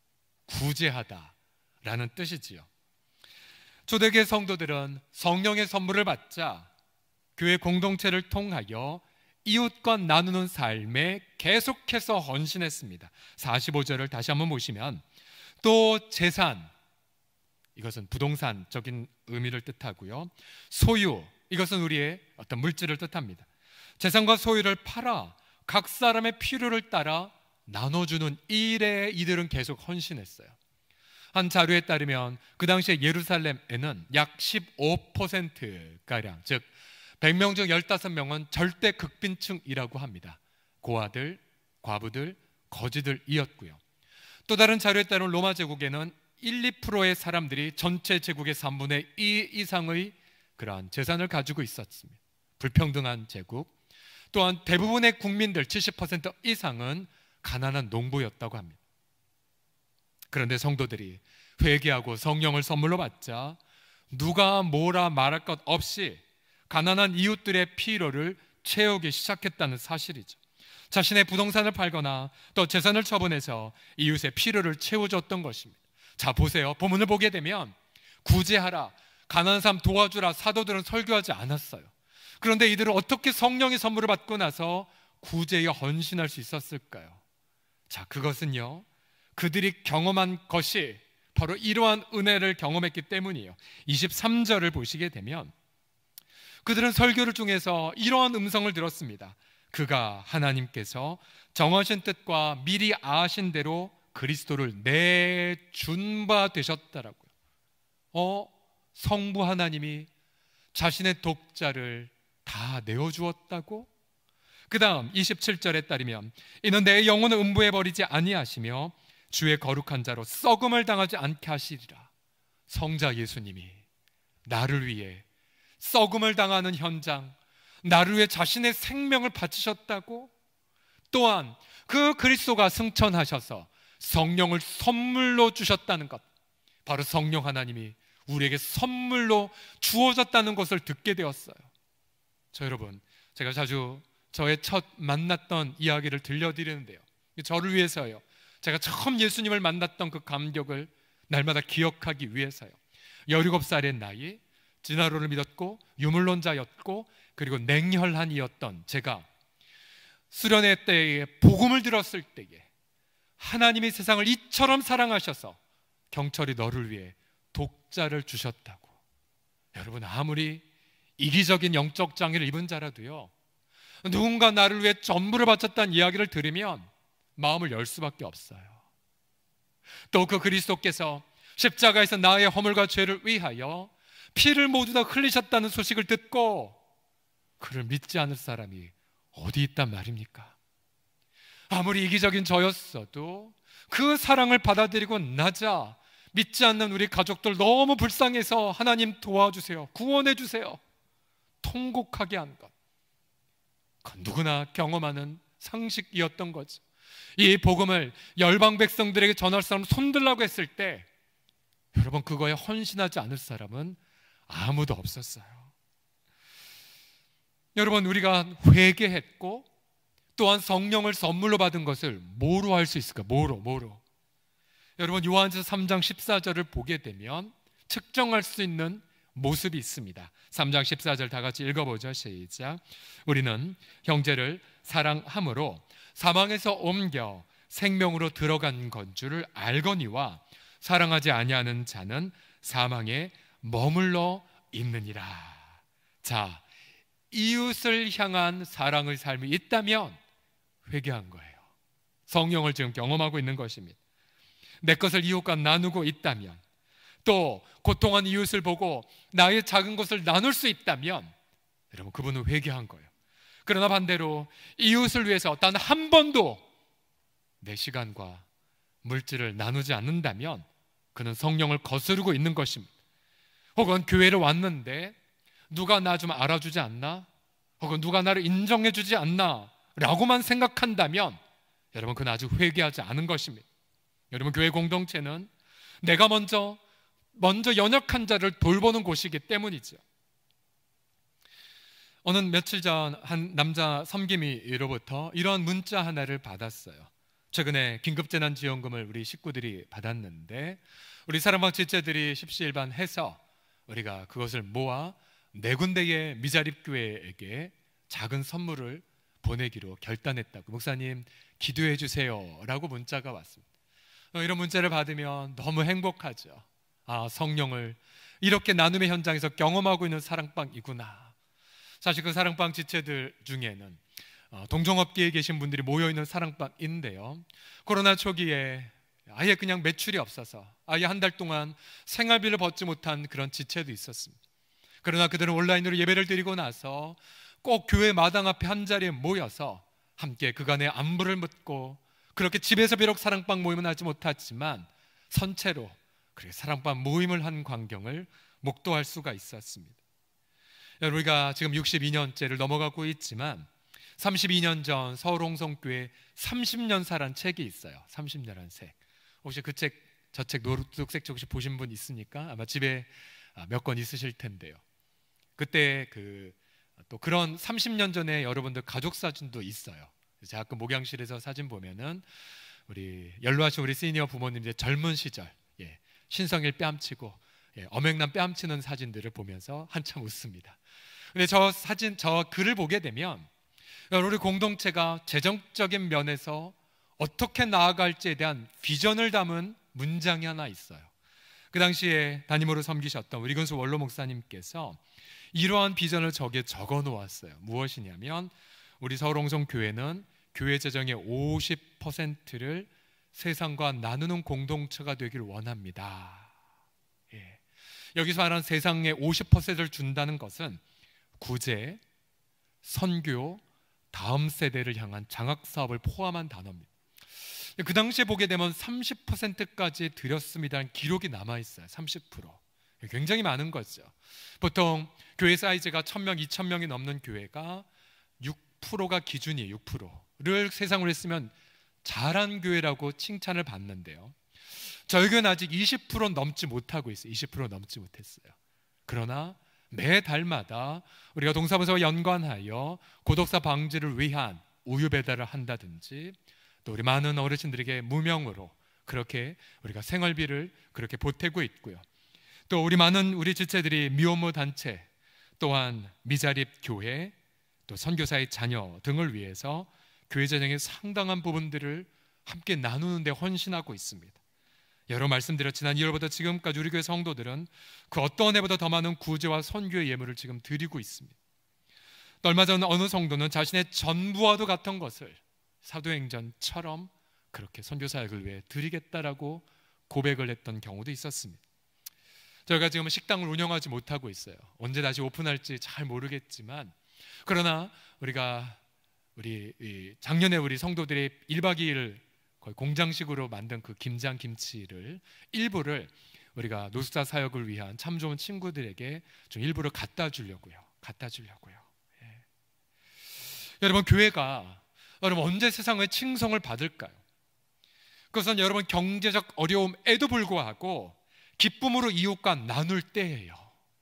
구제하다 라는 뜻이지요. 초대교회 성도들은 성령의 선물을 받자 교회 공동체를 통하여 이웃과 나누는 삶에 계속해서 헌신했습니다. 사십오 절을 다시 한번 보시면 또 재산, 이것은 부동산적인 의미를 뜻하고요. 소유, 이것은 우리의 어떤 물질을 뜻합니다. 재산과 소유를 팔아 각 사람의 필요를 따라 나눠주는 일에 이들은 계속 헌신했어요. 한 자료에 따르면 그 당시에 예루살렘에는 약 십오 퍼센트가량, 즉 백 명 중 십오 명은 절대 극빈층이라고 합니다. 고아들, 과부들, 거지들이었고요. 또 다른 자료에 따르면 로마 제국에는 일, 이 퍼센트의 사람들이 전체 제국의 삼분의 이 이상의 그러한 재산을 가지고 있었습니다. 불평등한 제국. 또한 대부분의 국민들 칠십 퍼센트 이상은 가난한 농부였다고 합니다. 그런데 성도들이 회개하고 성령을 선물로 받자 누가 뭐라 말할 것 없이 가난한 이웃들의 필요를 채우기 시작했다는 사실이죠. 자신의 부동산을 팔거나 또 재산을 처분해서 이웃의 필요를 채워줬던 것입니다. 자, 보세요. 본문을 보게 되면 구제하라, 가난한 사람 도와주라 사도들은 설교하지 않았어요. 그런데 이들은 어떻게 성령의 선물을 받고 나서 구제에 헌신할 수 있었을까요? 자, 그것은요, 그들이 경험한 것이 바로 이러한 은혜를 경험했기 때문이에요. 이십삼 절을 보시게 되면 그들은 설교를 통해서 이러한 음성을 들었습니다. 그가 하나님께서 정하신 뜻과 미리 아신 대로 그리스도를 내준 바 되셨다라고요. 어, 성부 하나님이 자신의 독자를 다 내어주었다고? 그 다음 이십칠 절에 따르면 이는 내 영혼을 음부에 버리지 아니하시며 주의 거룩한 자로 썩음을 당하지 않게 하시리라. 성자 예수님이 나를 위해 썩음을 당하는 현장, 나를 위해 자신의 생명을 바치셨다고? 또한 그 그리스도가 승천하셔서 성령을 선물로 주셨다는 것, 바로 성령 하나님이 우리에게 선물로 주어졌다는 것을 듣게 되었어요. 저 여러분, 제가 자주 저의 첫 만났던 이야기를 들려드리는데요, 저를 위해서요, 제가 처음 예수님을 만났던 그 감격을 날마다 기억하기 위해서요. 열일곱 살의 나이, 진화론을 믿었고 유물론자였고 그리고 냉혈한이었던 제가 수련회 때에 복음을 들었을 때에 하나님이 세상을 이처럼 사랑하셔서 경철이 너를 위해 독자를 주셨다고. 여러분, 아무리 이기적인 영적 장애를 입은 자라도요, 누군가 나를 위해 전부를 바쳤다는 이야기를 들으면 마음을 열 수밖에 없어요. 또 그 그리스도께서 십자가에서 나의 허물과 죄를 위하여 피를 모두 다 흘리셨다는 소식을 듣고 그를 믿지 않을 사람이 어디 있단 말입니까? 아무리 이기적인 저였어도 그 사랑을 받아들이고 나자 믿지 않는 우리 가족들 너무 불쌍해서 하나님 도와주세요, 구원해 주세요, 통곡하게 한 것, 그건 누구나 경험하는 상식이었던 거죠. 이 복음을 열방 백성들에게 전할 사람 손들라고 했을 때 여러분, 그거에 헌신하지 않을 사람은 아무도 없었어요. 여러분, 우리가 회개했고 또한 성령을 선물로 받은 것을 뭐로 할 수 있을까? 뭐로? 뭐로? 여러분, 요한일서 삼 장 십사 절을 보게 되면 측정할 수 있는 모습이 있습니다. 삼 장 십사 절 다 같이 읽어보죠. 시작. 우리는 형제를 사랑함으로 사망에서 옮겨 생명으로 들어간 건 줄을 알거니와 사랑하지 아니하는 자는 사망에 머물러 있느니라. 자, 이웃을 향한 사랑의 삶이 있다면 회개한 거예요. 성령을 지금 경험하고 있는 것입니다. 내 것을 이웃과 나누고 있다면, 또 고통한 이웃을 보고 나의 작은 것을 나눌 수 있다면 여러분, 그분은 회개한 거예요. 그러나 반대로 이웃을 위해서 단 한 번도 내 시간과 물질을 나누지 않는다면 그는 성령을 거스르고 있는 것입니다. 혹은 교회를 왔는데 누가 나 좀 알아주지 않나? 혹은 누가 나를 인정해 주지 않나? 라고만 생각한다면 여러분, 그는 아직 회개하지 않은 것입니다. 여러분, 교회 공동체는 내가 먼저 먼저 연약한 자를 돌보는 곳이기 때문이죠. 어느 며칠 전 한 남자 섬김이로부터 이런 문자 하나를 받았어요. 최근에 긴급재난지원금을 우리 식구들이 받았는데 우리 사랑방 지체들이 십시일반해서 우리가 그것을 모아 네 군데의 미자립교회에게 작은 선물을 보내기로 결단했다고. 목사님 기도해 주세요 라고 문자가 왔습니다. 이런 문자를 받으면 너무 행복하죠. 아, 성령을 이렇게 나눔의 현장에서 경험하고 있는 사랑방이구나. 사실 그 사랑방 지체들 중에는 동종업계에 계신 분들이 모여있는 사랑방인데요, 코로나 초기에 아예 그냥 매출이 없어서 아예 한 달 동안 생활비를 벗지 못한 그런 지체도 있었습니다. 그러나 그들은 온라인으로 예배를 드리고 나서 꼭 교회 마당 앞에 한 자리에 모여서 함께 그간의 안부를 묻고, 그렇게 집에서 비록 사랑방 모임은 하지 못했지만 선체로 그렇게 사랑방 모임을 한 광경을 목도할 수가 있었습니다. 우리가 지금 육십이 년째를 넘어가고 있지만 삼십이 년 전 서울 홍성교회 삼십 년 사란 책이 있어요. 삼십 년한 책. 혹시 그 책, 저 책 노트색 혹시 보신 분 있습니까? 아마 집에 몇 권 있으실 텐데요. 그때 그 또 그런 삼십 년 전에 여러분들 가족 사진도 있어요. 제가 아까 목양실에서 사진 보면은 우리 연로하신 우리 시니어 부모님들 젊은 시절, 예, 신성일 뺨치고 예, 엄앵남 뺨치는 사진들을 보면서 한참 웃습니다. 근데 저 사진, 저 글을 보게 되면 우리 공동체가 재정적인 면에서 어떻게 나아갈지에 대한 비전을 담은 문장이 하나 있어요. 그 당시에 담임으로 섬기셨던 우리 근수 원로 목사님께서 이러한 비전을 저기에 적어 놓았어요. 무엇이냐면 우리 서울홍성교회는 교회 재정의 오십 퍼센트를 세상과 나누는 공동체가 되길 원합니다. 예. 여기서 말하는 세상의 오십 퍼센트를 준다는 것은 구제, 선교, 다음 세대를 향한 장학사업을 포함한 단어입니다. 그 당시에 보게 되면 삼십 퍼센트까지 드렸습니다는 기록이 남아있어요. 삼십 퍼센트. 굉장히 많은 거죠. 보통 교회 사이즈가 천 명, 이천 명이 넘는 교회가 육 퍼센트가 기준이에요. 육 퍼센트를 세상으로 했으면 잘한 교회라고 칭찬을 받는데요, 저희 교회는 아직 이십 퍼센트 넘지 못하고 있어요. 이십 퍼센트 넘지 못했어요. 그러나 매 달마다 우리가 동사무소와 연관하여 고독사 방지를 위한 우유 배달을 한다든지, 또 우리 많은 어르신들에게 무명으로 그렇게 우리가 생활비를 그렇게 보태고 있고요. 또 우리 많은 우리 지체들이 미혼모 단체, 또한 미자립 교회, 또 선교사의 자녀 등을 위해서 교회 재정의 상당한 부분들을 함께 나누는 데 헌신하고 있습니다. 여러 말씀드렸지만 일월부터 지금까지 우리 교회 성도들은 그 어떤 해보다 더 많은 구제와 선교의 예물을 지금 드리고 있습니다. 얼마 전 어느 성도는 자신의 전부와도 같은 것을 사도행전처럼 그렇게 선교 사역을 위해 드리겠다라고 고백을 했던 경우도 있었습니다. 저희가 지금 식당을 운영하지 못하고 있어요. 언제 다시 오픈할지 잘 모르겠지만, 그러나 우리가 우리 작년에 우리 성도들이 일박 이일 거의 공장식으로 만든 그 김장 김치를 일부를 우리가 노숙자 사역을 위한 참 좋은 친구들에게 좀 일부러 갖다 주려고요. 갖다 주려고요. 예. 여러분, 교회가 여러분 언제 세상의 칭송을 받을까요? 그것은 여러분 경제적 어려움에도 불구하고 기쁨으로 이웃과 나눌 때예요.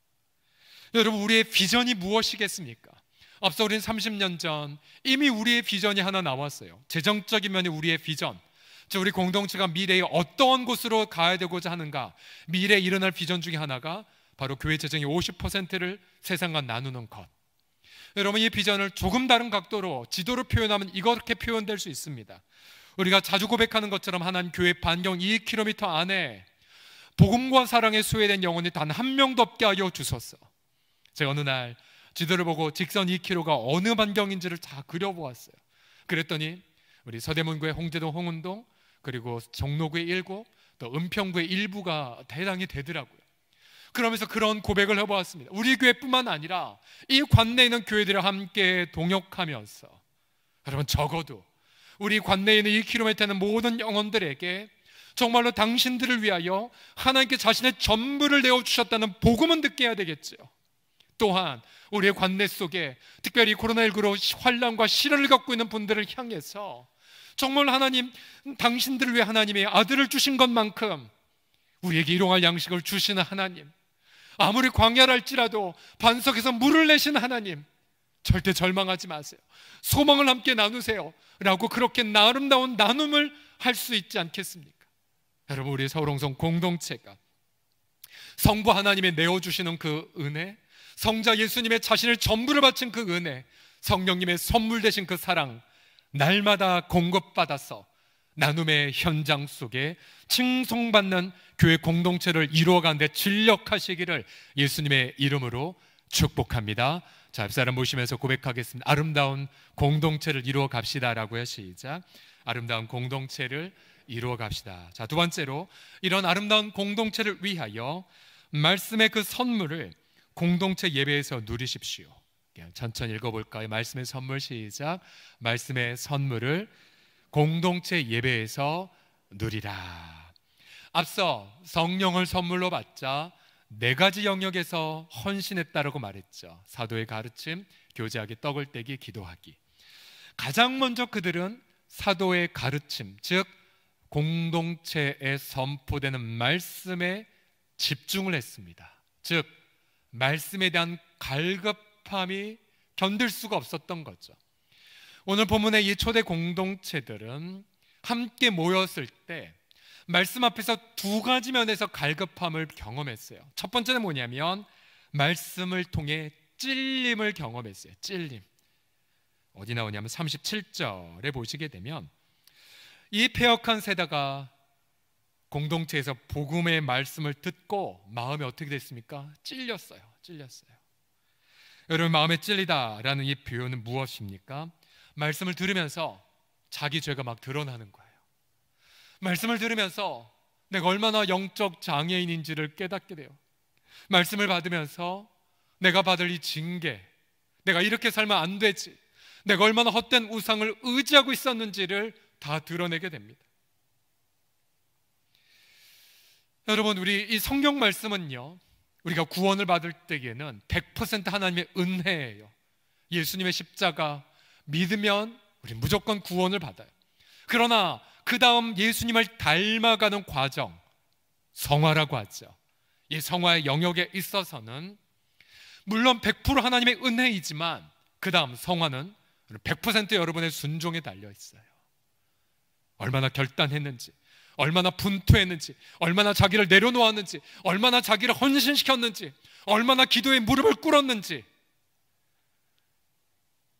여러분, 우리의 비전이 무엇이겠습니까? 앞서 우리는 삼십 년 전 이미 우리의 비전이 하나 나왔어요. 재정적인 면의 우리의 비전, 즉 우리 공동체가 미래에 어떤 곳으로 가야 되고자 하는가, 미래에 일어날 비전 중에 하나가 바로 교회 재정의 오십 퍼센트를 세상과 나누는 것. 여러분, 이 비전을 조금 다른 각도로 지도로 표현하면 이렇게 표현될 수 있습니다. 우리가 자주 고백하는 것처럼 하나님 교회 반경 이 킬로미터 안에 복음과 사랑에 소외된 영혼이 단 한 명도 없게 하여 주소서. 제가 어느 날 지도를 보고 직선 이 킬로미터가 어느 반경인지를 다 그려보았어요. 그랬더니 우리 서대문구의 홍제동, 홍은동, 그리고 종로구의 일구, 또 은평구의 일부가 해당이 되더라고요. 그러면서 그런 고백을 해보았습니다. 우리 교회뿐만 아니라 이 관내에 있는 교회들과 함께 동역하면서 여러분, 적어도 우리 관내에 있는 이 킬로미터는 모든 영혼들에게 정말로 당신들을 위하여 하나님께 자신의 전부를 내어주셨다는 복음은 듣게 해야 되겠죠. 또한 우리의 관내 속에 특별히 코로나십구로 환난과 시련을 겪고 있는 분들을 향해서 정말 하나님, 당신들을 위해 하나님의 아들을 주신 것만큼 우리에게 일용할 양식을 주시는 하나님, 아무리 광야랄지라도 반석에서 물을 내신 하나님, 절대 절망하지 마세요. 소망을 함께 나누세요 라고 그렇게 아름다운 나눔을 할 수 있지 않겠습니까? 여러분, 우리 서울홍성 공동체가 성부 하나님의 내어주시는 그 은혜, 성자 예수님의 자신을 전부를 바친 그 은혜, 성령님의 선물 되신 그 사랑, 날마다 공급받아서 나눔의 현장 속에 칭송받는 교회 공동체를 이루어가는 데 진력하시기를 예수님의 이름으로 축복합니다. 자, 옆사람 보시면서 고백하겠습니다. 아름다운 공동체를 이루어 갑시다라고요. 시작. 아름다운 공동체를 이루어 갑시다. 자, 두 번째로 이런 아름다운 공동체를 위하여 말씀의 그 선물을 공동체 예배에서 누리십시오. 천천히 읽어볼까요? 말씀의 선물 시작. 말씀의 선물을 공동체 예배에서 누리라. 앞서 성령을 선물로 받자 네 가지 영역에서 헌신했다라고 말했죠. 사도의 가르침, 교제하기, 떡을 떼기, 기도하기. 가장 먼저 그들은 사도의 가르침, 즉 공동체에 선포되는 말씀에 집중을 했습니다. 즉 말씀에 대한 갈급함이 견딜 수가 없었던 거죠. 오늘 본문의 이 초대 공동체들은 함께 모였을 때 말씀 앞에서 두 가지 면에서 갈급함을 경험했어요. 첫 번째는 뭐냐면 말씀을 통해 찔림을 경험했어요. 찔림. 어디 나오냐면 삼십칠 절에 보시게 되면 이 패역한 세대가 공동체에서 복음의 말씀을 듣고 마음이 어떻게 됐습니까? 찔렸어요. 찔렸어요. 여러분, 마음에 찔리다라는 이 표현은 무엇입니까? 말씀을 들으면서 자기 죄가 막 드러나는 거예요. 말씀을 들으면서 내가 얼마나 영적 장애인인지를 깨닫게 돼요. 말씀을 받으면서 내가 받을 이 징계, 내가 이렇게 살면 안 되지, 내가 얼마나 헛된 우상을 의지하고 있었는지를 다 드러내게 됩니다. 여러분, 우리 이 성경 말씀은요, 우리가 구원을 받을 때에는 백 퍼센트 하나님의 은혜예요. 예수님의 십자가 믿으면 우리 무조건 구원을 받아요. 그러나 그 다음 예수님을 닮아가는 과정, 성화라고 하죠. 이 성화의 영역에 있어서는 물론 백 퍼센트 하나님의 은혜이지만 그 다음 성화는 백 퍼센트 여러분의 순종에 달려 있어요. 얼마나 결단했는지, 얼마나 분투했는지, 얼마나 자기를 내려놓았는지, 얼마나 자기를 헌신시켰는지, 얼마나 기도에 무릎을 꿇었는지,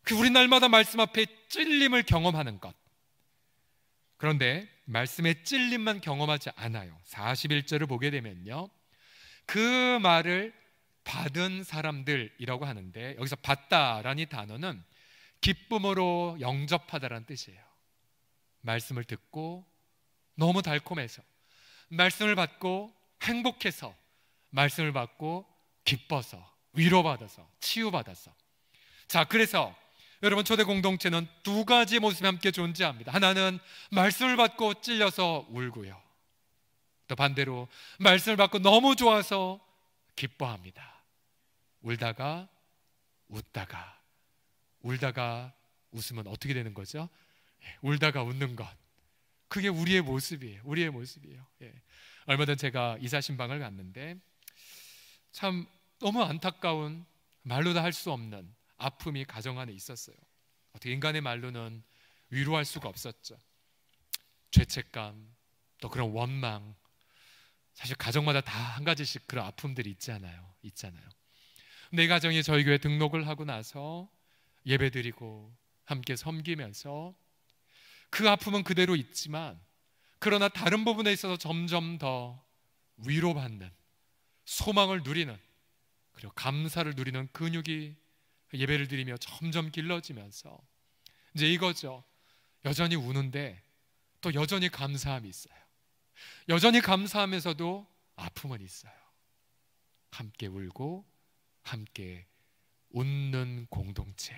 그 우리 날마다 말씀 앞에 찔림을 경험하는 것. 그런데 말씀의 찔림만 경험하지 않아요. 사십일 절을 보게 되면요, 그 말을 받은 사람들이라고 하는데, 여기서 받다라는 이 단어는 기쁨으로 영접하다라는 뜻이에요. 말씀을 듣고 너무 달콤해서, 말씀을 받고 행복해서, 말씀을 받고 기뻐서, 위로받아서, 치유받아서. 자, 그래서 여러분, 초대 공동체는 두 가지 모습이 함께 존재합니다. 하나는 말씀을 받고 찔려서 울고요, 또 반대로 말씀을 받고 너무 좋아서 기뻐합니다. 울다가 웃다가, 울다가 웃으면 어떻게 되는 거죠? 울다가 웃는 것, 그게 우리의 모습이에요. 우리의 모습이에요. 예. 얼마 전 제가 이사신방을 갔는데 참 너무 안타까운, 말로도 할 수 없는 아픔이 가정 안에 있었어요. 어떻게 인간의 말로는 위로할 수가 없었죠. 죄책감, 또 그런 원망, 사실 가정마다 다 한 가지씩 그런 아픔들이 있잖아요. 있잖아요. 내 가정이 저희 교회 등록을 하고 나서 예배드리고 함께 섬기면서 그 아픔은 그대로 있지만, 그러나 다른 부분에 있어서 점점 더 위로받는, 소망을 누리는, 그리고 감사를 누리는 근육이 예배를 드리며 점점 길러지면서 이제 이거죠. 여전히 우는데 또 여전히 감사함이 있어요. 여전히 감사하면서도 아픔은 있어요. 함께 울고 함께 웃는 공동체.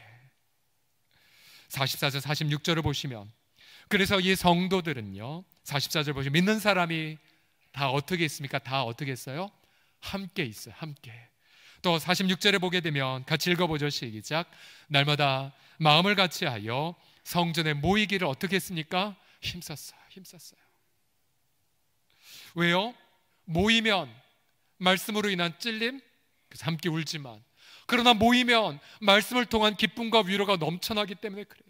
사십사 절 사십육 절을 보시면, 그래서 이 성도들은요, 사십사 절 보시면 믿는 사람이 다 어떻게 있습니까? 다 어떻게 했어요? 함께 있어요. 함께. 또 사십육 절에 보게 되면 같이 읽어보죠. 시작. 날마다 마음을 같이 하여 성전에 모이기를 어떻게 했습니까? 힘썼어요. 힘썼어요. 왜요? 모이면 말씀으로 인한 찔림, 그래서 함께 울지만, 그러나 모이면 말씀을 통한 기쁨과 위로가 넘쳐나기 때문에 그래요.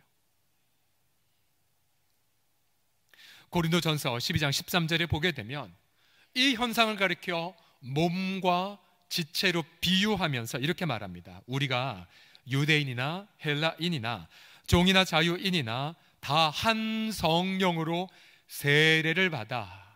고린도전서 십이 장 십삼 절에 보게 되면 이 현상을 가리켜 몸과 지체로 비유하면서 이렇게 말합니다. 우리가 유대인이나 헬라인이나 종이나 자유인이나 다 한 성령으로 세례를 받아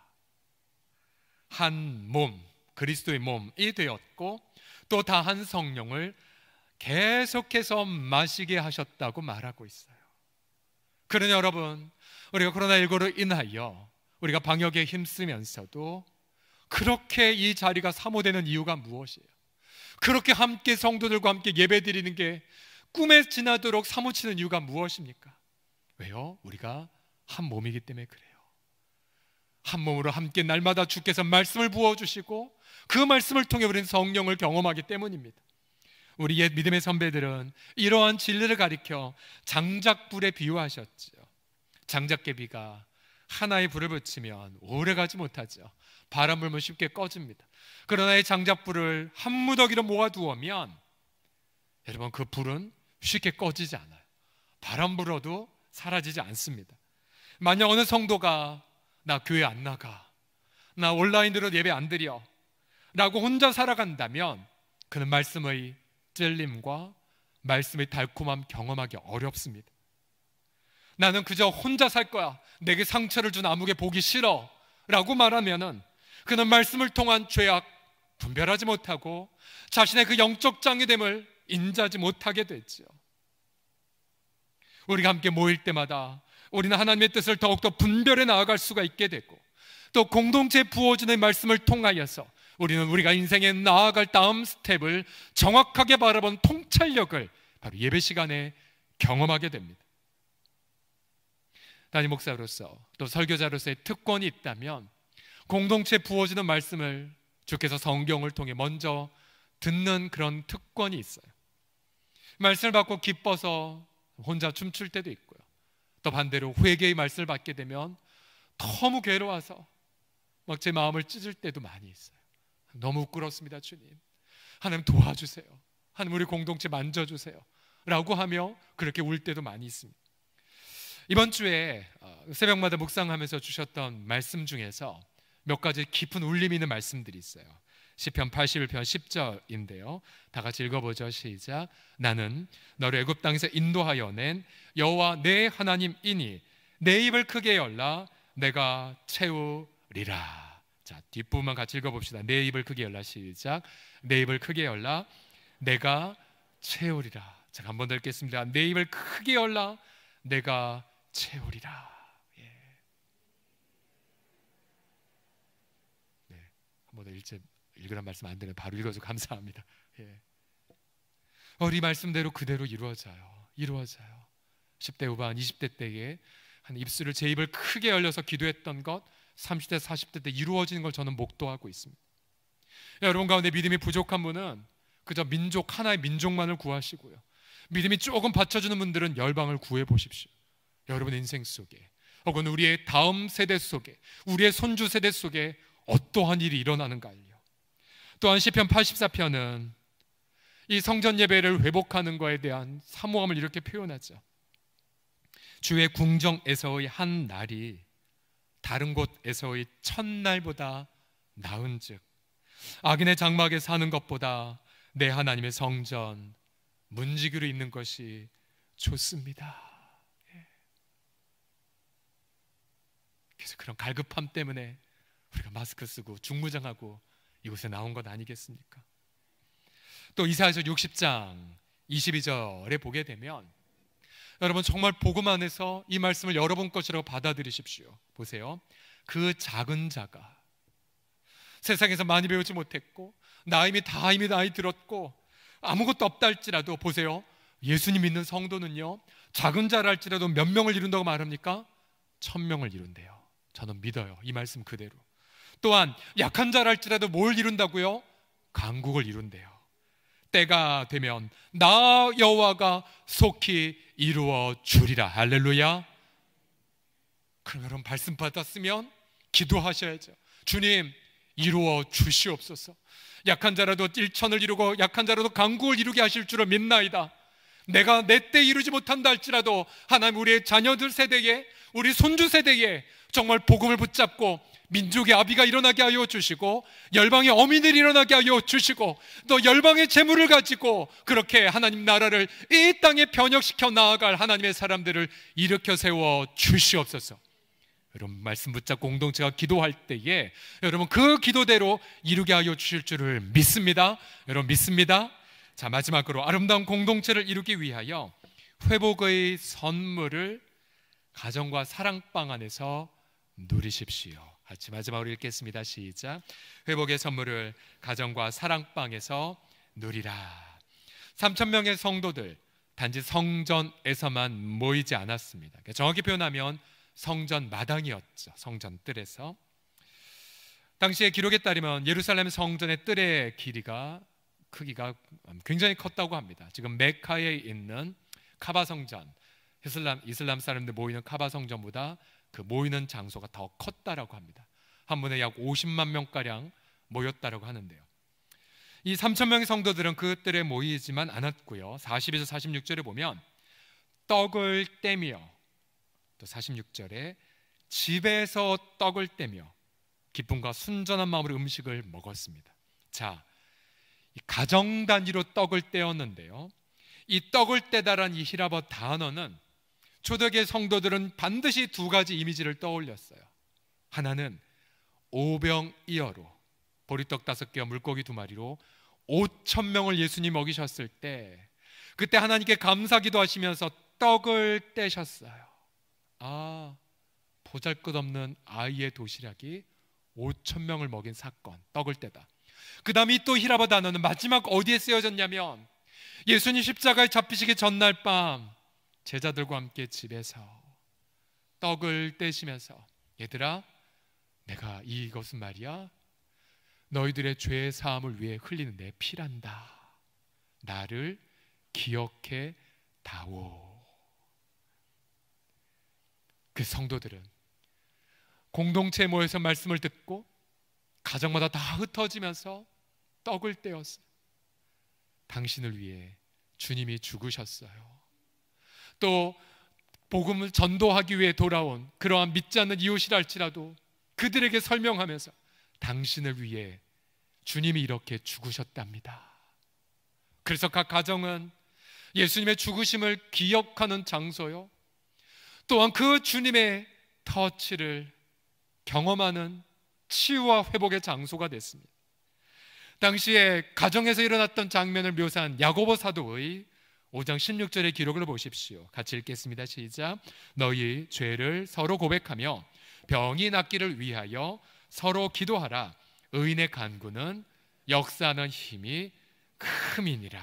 한 몸, 그리스도의 몸이 되었고, 또 다 한 성령을 계속해서 마시게 하셨다고 말하고 있어요. 그러니 여러분, 우리가 코로나십구로 인하여 우리가 방역에 힘쓰면서도 그렇게 이 자리가 사모되는 이유가 무엇이에요? 그렇게 함께 성도들과 함께 예배드리는 게 꿈에 지나도록 사무치는 이유가 무엇입니까? 왜요? 우리가 한 몸이기 때문에 그래요. 한 몸으로 함께 날마다 주께서 말씀을 부어주시고 그 말씀을 통해 우리는 성령을 경험하기 때문입니다. 우리 옛 믿음의 선배들은 이러한 진리를 가리켜 장작불에 비유하셨죠. 장작개비가 하나의 불을 붙이면 오래가지 못하죠. 바람 불면 쉽게 꺼집니다. 그러나 이 장작불을 한 무더기로 모아두면 여러분, 그 불은 쉽게 꺼지지 않아요. 바람 불어도 사라지지 않습니다. 만약 어느 성도가 나 교회 안 나가, 나 온라인으로 예배 안 드려 라고 혼자 살아간다면 그는 말씀의 찔림과 말씀의 달콤함 경험하기 어렵습니다. 나는 그저 혼자 살 거야, 내게 상처를 준 아무개 보기 싫어 라고 말하면은 그는 말씀을 통한 죄악 분별하지 못하고 자신의 그 영적 장애됨을 인지하지 못하게 되죠. 우리가 함께 모일 때마다 우리는 하나님의 뜻을 더욱더 분별해 나아갈 수가 있게 되고, 또 공동체에 부어지는 말씀을 통하여서 우리는 우리가 인생에 나아갈 다음 스텝을 정확하게 바라본 통찰력을 바로 예배 시간에 경험하게 됩니다. 담임 목사로서 또 설교자로서의 특권이 있다면 공동체에 부어지는 말씀을 주께서 성경을 통해 먼저 듣는 그런 특권이 있어요. 말씀을 받고 기뻐서 혼자 춤출 때도 있고요, 또 반대로 회개의 말씀을 받게 되면 너무 괴로워서 막 제 마음을 찢을 때도 많이 있어요. 너무 부끄럽습니다. 주님, 하나님 도와주세요. 하나님 우리 공동체 만져주세요 라고 하며 그렇게 울 때도 많이 있습니다. 이번 주에 새벽마다 묵상하면서 주셨던 말씀 중에서 몇 가지 깊은 울림이 있는 말씀들이 있어요. 시편 팔십일 편 십 절인데요. 다 같이 읽어보죠. 시작. 나는 너를 애굽 땅에서 인도하여 낸 여호와 내 하나님이니 내 입을 크게 열라 내가 채우리라. 자, 뒷부분만 같이 읽어봅시다. 내 입을 크게 열라. 시작. 내 입을 크게 열라 내가 채우리라. 자, 한 번 더 읽겠습니다. 내 입을 크게 열라 내가 채우리라. 예. 네, 한 번 더 읽지 읽으란 말씀 안 되면 바로 읽어서 감사합니다. 예. 우리 말씀대로 그대로 이루어져요. 이루어져요. 십 대 후반 이십 대 때에 한 입술을 제 입을 크게 열려서 기도했던 것 삼십 대 사십 대 때 이루어지는 걸 저는 목도하고 있습니다. 여러분 가운데 믿음이 부족한 분은 그저 민족 하나의 민족만을 구하시고요, 믿음이 조금 받쳐주는 분들은 열방을 구해 보십시오. 여러분 인생 속에 혹은 우리의 다음 세대 속에 우리의 손주 세대 속에 어떠한 일이 일어나는가요. 또한 시편 팔십사 편은 이 성전 예배를 회복하는 것에 대한 사모함을 이렇게 표현하죠. 주의 궁정에서의 한 날이 다른 곳에서의 첫날보다 나은즉 악인의 장막에 사는 것보다 내 하나님의 성전 문지기로 있는 것이 좋습니다. 그래서 그런 갈급함 때문에 우리가 마스크 쓰고 중무장하고 이곳에 나온 것 아니겠습니까? 또 이사야서 육십 장 이십이 절에 보게 되면 여러분 정말 복음 안에서 이 말씀을 여러분 것이라고 받아들이십시오. 보세요. 그 작은 자가 세상에서 많이 배우지 못했고 나 이미 다 이미 나이 들었고 아무것도 없다 할지라도 보세요. 예수님 믿는 성도는요 작은 자라 할지라도 몇 명을 이룬다고 말합니까? 천 명을 이룬대요. 저는 믿어요. 이 말씀 그대로. 또한 약한 자라 할지라도 뭘 이룬다고요? 강국을 이룬대요. 때가 되면 나 여호와가 속히 이루어 주리라. 할렐루야. 그럼 여러분 말씀 받았으면 기도하셔야죠. 주님 이루어 주시옵소서. 약한 자라도 일천을 이루고 약한 자라도 강국을 이루게 하실 줄을 믿나이다. 내가 내 때 이루지 못한다 할지라도 하나님 우리의 자녀들 세대에 우리 손주 세대에 정말 복음을 붙잡고 민족의 아비가 일어나게 하여 주시고 열방의 어민들이 일어나게 하여 주시고 또 열방의 재물을 가지고 그렇게 하나님 나라를 이 땅에 변혁시켜 나아갈 하나님의 사람들을 일으켜 세워 주시옵소서. 여러분 말씀 붙잡고 공동체가 기도할 때에 여러분 그 기도대로 이루게 하여 주실 줄을 믿습니다. 여러분 믿습니다. 자, 마지막으로 아름다운 공동체를 이루기 위하여 회복의 선물을 가정과 사랑방 안에서 누리십시오. 같이 마지막으로 읽겠습니다. 시작. 회복의 선물을 가정과 사랑방에서 누리라. 삼천 명의 성도들 단지 성전에서만 모이지 않았습니다. 정확히 표현하면 성전 마당이었죠. 성전 뜰에서. 당시의 기록에 따르면 예루살렘 성전의 뜰의 길이가 크기가 굉장히 컸다고 합니다. 지금 메카에 있는 카바 성전, 이슬람, 이슬람 사람들 모이는 카바 성전보다 그 모이는 장소가 더 컸다라고 합니다. 한 번에 약 오십만 명가량 모였다라고 하는데요. 이 삼천 명의 성도들은 그 뜰에 모이지만 않았고요. 사십에서 사십육 절에 보면 떡을 떼며 또 사십육 절에 집에서 떡을 떼며 기쁨과 순전한 마음으로 음식을 먹었습니다. 자, 이 가정 단위로 떡을 떼었는데요. 이 떡을 떼다라는 이 히라버 단어는 초대교회 성도들은 반드시 두 가지 이미지를 떠올렸어요. 하나는 오병이어로 보리떡 다섯 개와 물고기 두 마리로 오천 명을 예수님 먹이셨을 때 그때 하나님께 감사기도 하시면서 떡을 떼셨어요. 아, 보잘것없는 아이의 도시락이 오천 명을 먹인 사건, 떡을 떼다. 그 다음에 또 히라버 단어는 마지막 어디에 쓰여졌냐면 예수님 십자가에 잡히시기 전날 밤 제자들과 함께 집에서 떡을 떼시면서 얘들아 내가 이것은 말이야 너희들의 죄 사함을 위해 흘리는 내 피란다. 나를 기억해 다오. 그 성도들은 공동체에 모여서 말씀을 듣고 가정마다 다 흩어지면서 떡을 떼었어요. 당신을 위해 주님이 죽으셨어요. 또 복음을 전도하기 위해 돌아온 그러한 믿지 않는 이웃이라 할지라도 그들에게 설명하면서 당신을 위해 주님이 이렇게 죽으셨답니다. 그래서 각 가정은 예수님의 죽으심을 기억하는 장소요, 또한 그 주님의 터치를 경험하는 치유와 회복의 장소가 됐습니다. 당시에 가정에서 일어났던 장면을 묘사한 야고보 사도의 오 장 십육 절의 기록을 보십시오. 같이 읽겠습니다. 시작. 너희 죄를 서로 고백하며 병이 낫기를 위하여 서로 기도하라. 의인의 간구는 역사하는 힘이 큼이니라.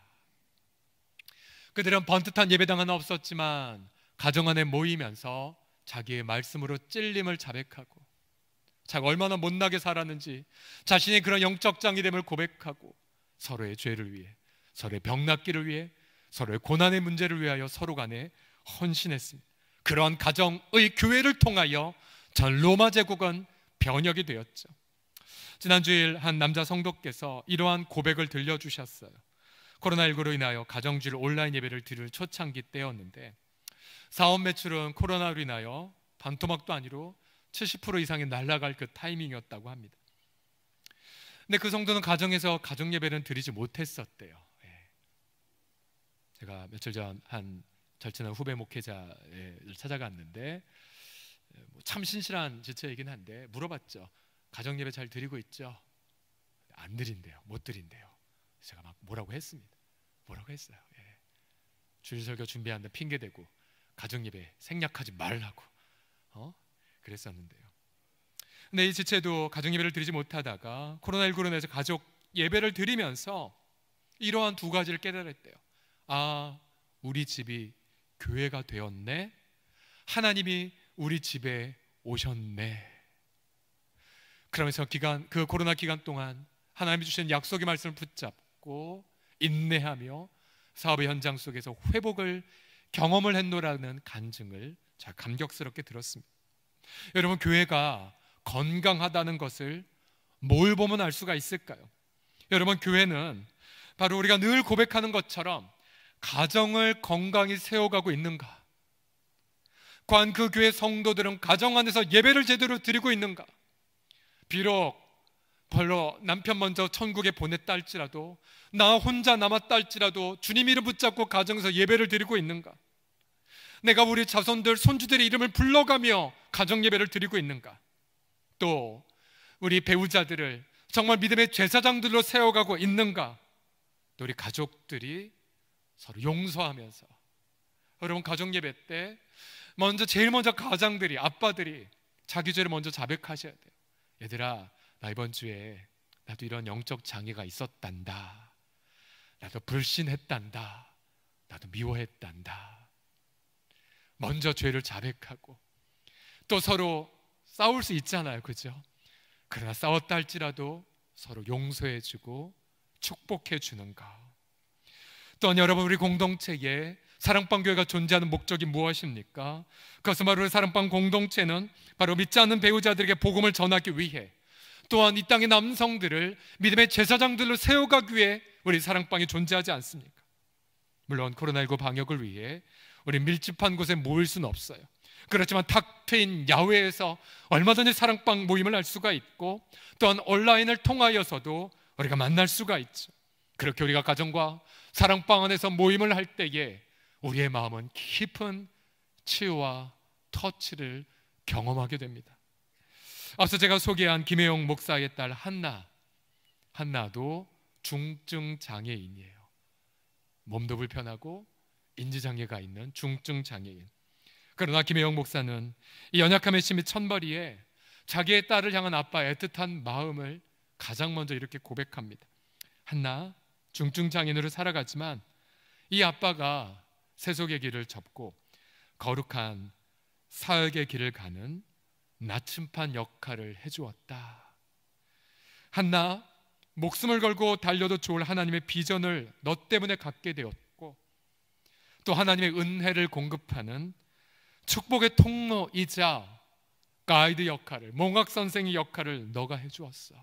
그들은 번듯한 예배당 하나 없었지만 가정 안에 모이면서 자기의 말씀으로 찔림을 자백하고 자기가 얼마나 못나게 살았는지 자신이 그런 영적 장애됨을 고백하고 서로의 죄를 위해, 서로의 병 낫기를 위해, 서로의 고난의 문제를 위하여 서로 간에 헌신했습니다. 그러한 가정의 교회를 통하여 전 로마 제국은 변혁이 되었죠. 지난 주일 한 남자 성도께서 이러한 고백을 들려주셨어요. 코로나십구로 인하여 가정주일 온라인 예배를 드릴 초창기 때였는데 사업 매출은 코로나로 인하여 반토막도 아니로 칠십 퍼센트 이상이 날아갈 그 타이밍이었다고 합니다. 근데 그 성도는 가정에서 가정 예배는 드리지 못했었대요. 제가 며칠 전 한 절친한 후배 목회자를 찾아갔는데 참 신실한 지체이긴 한데 물어봤죠. 가정 예배 잘 드리고 있죠? 안 드린대요. 못 드린대요. 제가 막 뭐라고 했습니다. 뭐라고 했어요. 예. 주일 설교 준비하는데 핑계 대고 가정 예배 생략하지 말라고 어? 그랬었는데요. 근데 이 지체도 가정 예배를 드리지 못하다가 코로나십구로 인해서 가족 예배를 드리면서 이러한 두 가지를 깨달았대요. 아, 우리 집이 교회가 되었네. 하나님이 우리 집에 오셨네. 그러면서 기간 그 코로나 기간 동안 하나님이 주신 약속의 말씀을 붙잡고 인내하며 사업의 현장 속에서 회복을 경험을 했노라는 간증을 자 감격스럽게 들었습니다. 여러분, 교회가 건강하다는 것을 뭘 보면 알 수가 있을까요? 여러분, 교회는 바로 우리가 늘 고백하는 것처럼 가정을 건강히 세워가고 있는가? 과연 그 교회 성도들은 가정 안에서 예배를 제대로 드리고 있는가? 비록 별로 남편 먼저 천국에 보냈다 할지라도 나 혼자 남았다 할지라도 주님 이름 붙잡고 가정에서 예배를 드리고 있는가? 내가 우리 자손들 손주들의 이름을 불러가며 가정 예배를 드리고 있는가? 또 우리 배우자들을 정말 믿음의 제사장들로 세워가고 있는가? 또 우리 가족들이 서로 용서하면서, 여러분, 가정 예배 때 먼저 제일 먼저 가장들이, 아빠들이 자기 죄를 먼저 자백하셔야 돼요. 얘들아, 나 이번 주에 나도 이런 영적 장애가 있었단다. 나도 불신했단다. 나도 미워했단다. 먼저 죄를 자백하고, 또 서로 싸울 수 있잖아요, 그죠? 그러나 싸웠다 할지라도 서로 용서해주고 축복해주는가? 또한 여러분, 우리 공동체에 사랑방 교회가 존재하는 목적이 무엇입니까? 그것은 바로 사랑방 공동체는 바로 믿지 않는 배우자들에게 복음을 전하기 위해, 또한 이 땅의 남성들을 믿음의 제사장들로 세워가기 위해 우리 사랑방이 존재하지 않습니까? 물론 코로나십구 방역을 위해 우리 밀집한 곳에 모일 수는 없어요. 그렇지만 탁 트인 야외에서 얼마든지 사랑방 모임을 할 수가 있고, 또한 온라인을 통하여서도 우리가 만날 수가 있죠. 그렇게 우리가 가정과 사랑방 안에서 모임을 할 때에 우리의 마음은 깊은 치유와 터치를 경험하게 됩니다. 앞서 제가 소개한 김혜영 목사의 딸 한나, 한나도 중증 장애인이에요. 몸도 불편하고 인지장애가 있는 중증 장애인. 그러나 김혜영 목사는 이 연약함의 심이 천벌이에 자기의 딸을 향한 아빠의 애틋한 마음을 가장 먼저 이렇게 고백합니다. 한나, 중증 장애인으로 살아가지만 이 아빠가 세속의 길을 접고 거룩한 사역의 길을 가는 나침반 역할을 해주었다. 한나, 목숨을 걸고 달려도 좋을 하나님의 비전을 너 때문에 갖게 되었고, 또 하나님의 은혜를 공급하는 축복의 통로이자 가이드 역할을, 몽학 선생의 역할을 너가 해주었어.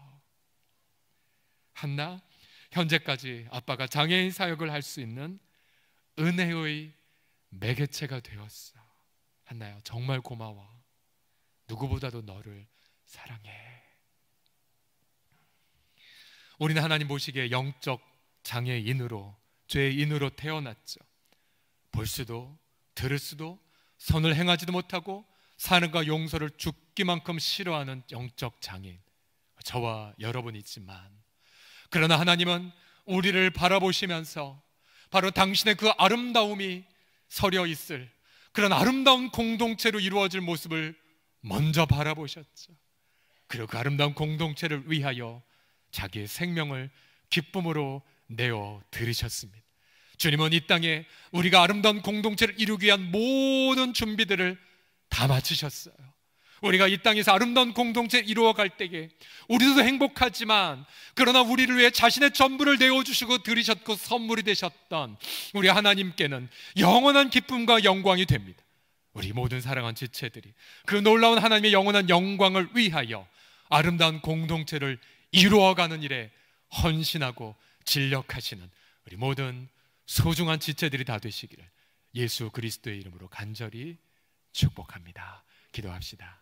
한나, 현재까지 아빠가 장애인 사역을 할 수 있는 은혜의 매개체가 되었어. 한나야, 정말 고마워. 누구보다도 너를 사랑해. 우리는 하나님 보시기에 영적 장애인으로, 죄인으로 태어났죠. 볼 수도 들을 수도 선을 행하지도 못하고 사는가 용서를 죽기만큼 싫어하는 영적 장애인, 저와 여러분이지만, 그러나 하나님은 우리를 바라보시면서 바로 당신의 그 아름다움이 서려 있을 그런 아름다운 공동체로 이루어질 모습을 먼저 바라보셨죠. 그리고 그 아름다운 공동체를 위하여 자기의 생명을 기쁨으로 내어 드리셨습니다. 주님은 이 땅에 우리가 아름다운 공동체를 이루기 위한 모든 준비들을 다 마치셨어요. 우리가 이 땅에서 아름다운 공동체를 이루어갈 때에 우리도 행복하지만, 그러나 우리를 위해 자신의 전부를 내어주시고 드리셨고 선물이 되셨던 우리 하나님께는 영원한 기쁨과 영광이 됩니다. 우리 모든 사랑한 지체들이 그 놀라운 하나님의 영원한 영광을 위하여 아름다운 공동체를 이루어가는 일에 헌신하고 진력하시는 우리 모든 소중한 지체들이 다 되시기를 예수 그리스도의 이름으로 간절히 축복합니다. 기도합시다.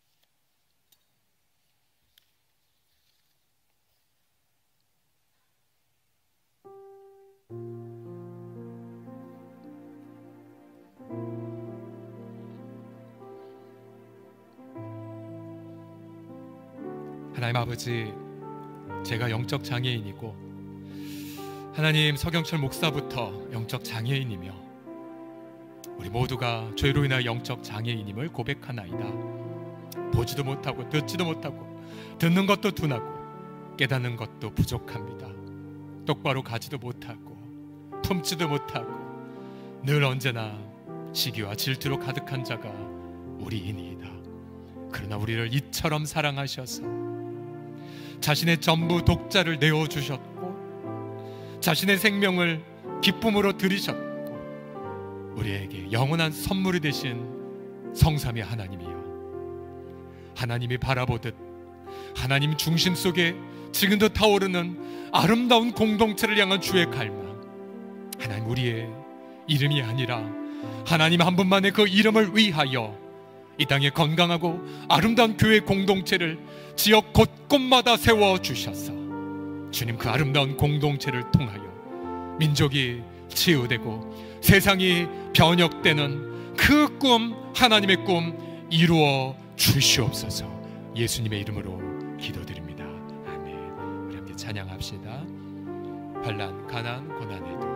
하나님 아버지, 제가 영적 장애인이고 하나님 서경철 목사부터 영적 장애인이며 우리 모두가 죄로 인하여 영적 장애인임을 고백하나이다. 보지도 못하고 듣지도 못하고 듣는 것도 둔하고 깨닫는 것도 부족합니다. 똑바로 가지도 못하고 품지도 못하고 늘 언제나 시기와 질투로 가득한 자가 우리이니이다. 그러나 우리를 이처럼 사랑하셔서 자신의 전부 독자를 내어주셨고 자신의 생명을 기쁨으로 드리셨고 우리에게 영원한 선물이 되신 성삼위 하나님이여, 하나님이 바라보듯 하나님 중심 속에 지금도 타오르는 아름다운 공동체를 향한 주의 갈망, 하나님 우리의 이름이 아니라 하나님 한 분만의 그 이름을 위하여 이 땅에 건강하고 아름다운 교회 공동체를 지역 곳곳마다 세워주셔서 주님 그 아름다운 공동체를 통하여 민족이 치유되고 세상이 변혁되는 그 꿈, 하나님의 꿈 이루어 주시옵소서. 예수님의 이름으로 기도드립니다. 아멘. 우리 함께 찬양합시다. 환난, 가난, 고난에도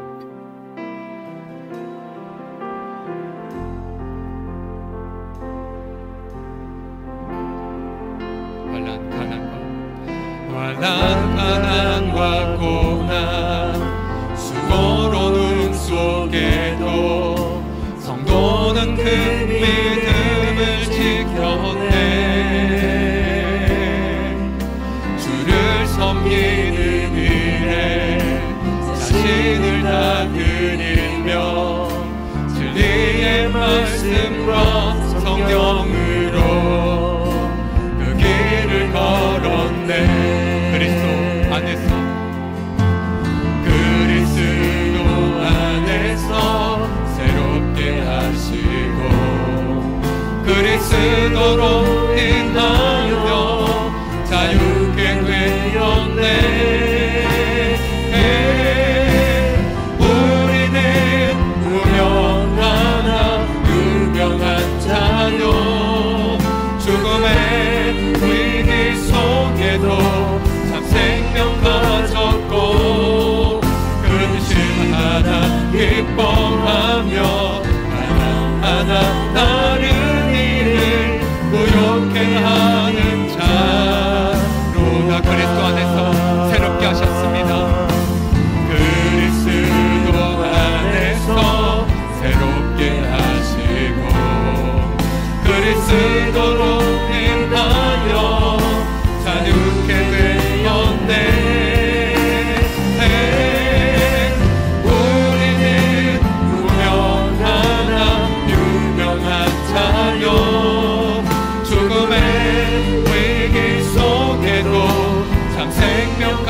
환난, 가난과 환난, 가난과 고난 수고로운 속에도 성도는 그 믿음을 지켰네. 주를 섬기는 일에 자신을 다 드리며 진리의 말씀과 성령으로 그 길을 걸었네. 그리스도 안에서 그리스도 안에서 새롭게 하시고 그리스도로 인하여 자유케 되었네. 우리는 무명하나 유명한 자요 죽음의 위기 속에도 참 생명 가졌고 근심하나 기뻐하며 하나하나 다른 일을 무욕해 하는 자로다. 그리스도 안에서 새롭게 하셨습니다. 그리스도 안에서 새롭게 하시고 그리스도로 인하여 자유케 되었네. 우리는 무명하나 유명한 자요 죽음의 위기 속에도 참 생명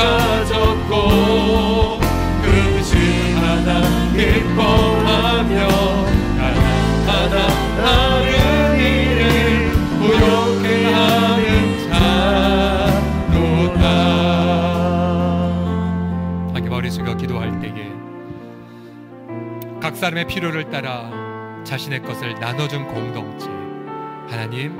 가졌고 근심하나 기뻐하며 하나하나 다른 일을 무욕해 하는 자로다. 사람의 필요를 따라 자신의 것을 나눠준 공동체. 하나님,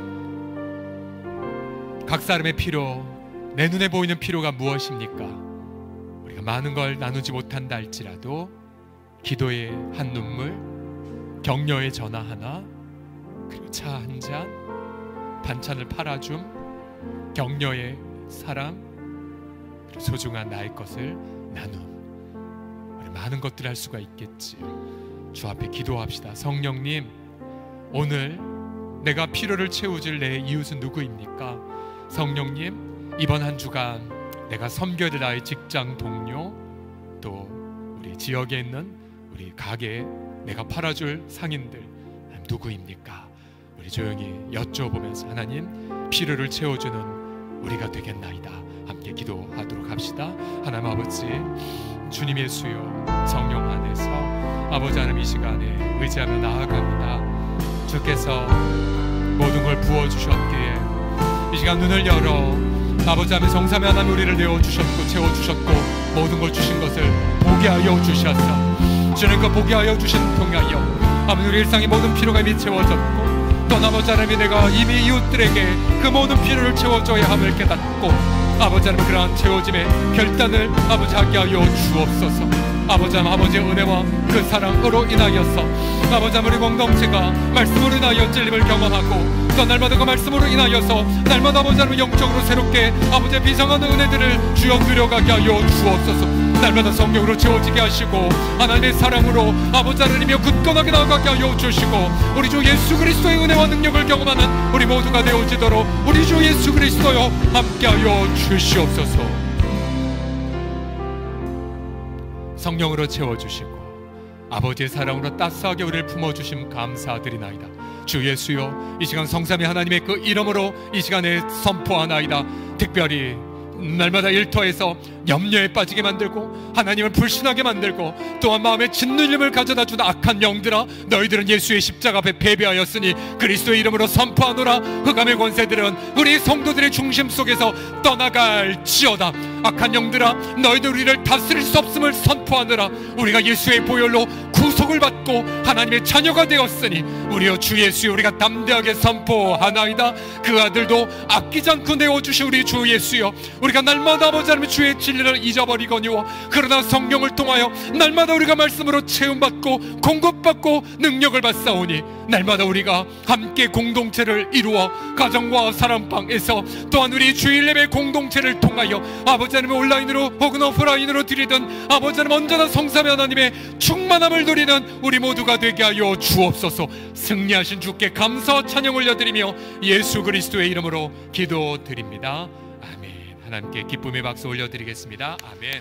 각 사람의 필요, 내 눈에 보이는 필요가 무엇입니까? 우리가 많은 걸 나누지 못한다 할지라도 기도의 한 눈물, 격려의 전화 하나, 그리고 차 한 잔, 반찬을 팔아줌, 격려의 사람, 그리고 소중한 나의 것을 나눔. 우리 많은 것들을 할 수가 있겠지요. 주 앞에 기도합시다. 성령님, 오늘 내가 필요를 채워줄 내 이웃은 누구입니까? 성령님, 이번 한 주간 내가 섬겨야 될 나의 직장 동료, 또 우리 지역에 있는 우리 가게 내가 팔아줄 상인들 누구입니까? 우리 조용히 여쭤보면서 하나님, 필요를 채워주는 우리가 되겠나이다. 함께 기도하도록 합시다. 하나님 아버지, 주님 예수여, 성령 안에서 아버지 하나님 이 시간에 의지하며 나아갑니다. 주께서 모든 걸 부어주셨기에 이 시간 눈을 열어 아버지 하나님 성삼위 하나님 우리를 내어주셨고 채워주셨고 모든 걸 주신 것을 보게 하여 주셔서 주님 그 보게 하여 주신 통하여 아버지 우리 일상의 모든 필요가 이미 채워졌고 또 아버지 하나님이 내가 이미 이웃들에게 그 모든 필요를 채워줘야 함을 깨닫고 아버지 하나님 그러한 채워짐의 결단을 아버지 하게 하여 주옵소서. 아버지 하나님 아버지의 은혜와 그 사랑으로 인하여서 아버지 하나님 우리 공동체가 말씀으로 인하여 찔림을 경험하고 또 날마다 그 말씀으로 인하여서 날마다 아버지 하나님 영적으로 새롭게 아버지의 비상하는 은혜들을 주여 누려가게 하여 주옵소서. 날마다 성령으로 채워지게 하시고 하나님의 사랑으로 아버지 하나님이여 굳건하게 나아가게 하여 주시고 우리 주 예수 그리스도의 은혜와 능력을 경험하는 우리 모두가 되어지도록 우리 주 예수 그리스도여 함께 하여 주시옵소서. 성령으로 채워주시고 아버지의 사랑으로 따스하게 우리를 품어주심 감사드리나이다. 주 예수여, 이 시간 성삼위 하나님의 그 이름으로 이 시간에 선포하나이다. 특별히 날마다 일터에서 염려에 빠지게 만들고 하나님을 불신하게 만들고 또한 마음에 짓눌림을 가져다 주는 악한 영들아, 너희들은 예수의 십자가 앞에 패배하였으니 그리스도의 이름으로 선포하노라. 흑암의 권세들은 우리 성도들의 중심 속에서 떠나갈지어다. 악한 영들아, 너희들 우리를 다스릴 수 없음을 선포하노라. 우리가 예수의 보혈로 구속을 받고 하나님의 자녀가 되었으니 우리여 주 예수여 우리가 담대하게 선포하나이다. 그 아들도 아끼지 않고 내어주신 우리 주 예수여, 우리가 날마다 아버지 하나님의 주의 진리를 잊어버리거니와 그러나 성령을 통하여 날마다 우리가 말씀으로 채움받고 공급받고 능력을 받사오니 날마다 우리가 함께 공동체를 이루어 가정과 사랑방에서 또한 우리 주일 예배 공동체를 통하여 아버지 하나님의 온라인으로 혹은 오프라인으로 드리든 아버지 하나님 언제나 성삼위 하나님의 충만함을 누리는 우리 모두가 되게 하여 주옵소서. 승리하신 주께 감사와 찬양 올려드리며 예수 그리스도의 이름으로 기도드립니다. 아멘. 하나님께 기쁨의 박수 올려드리겠습니다. 아멘.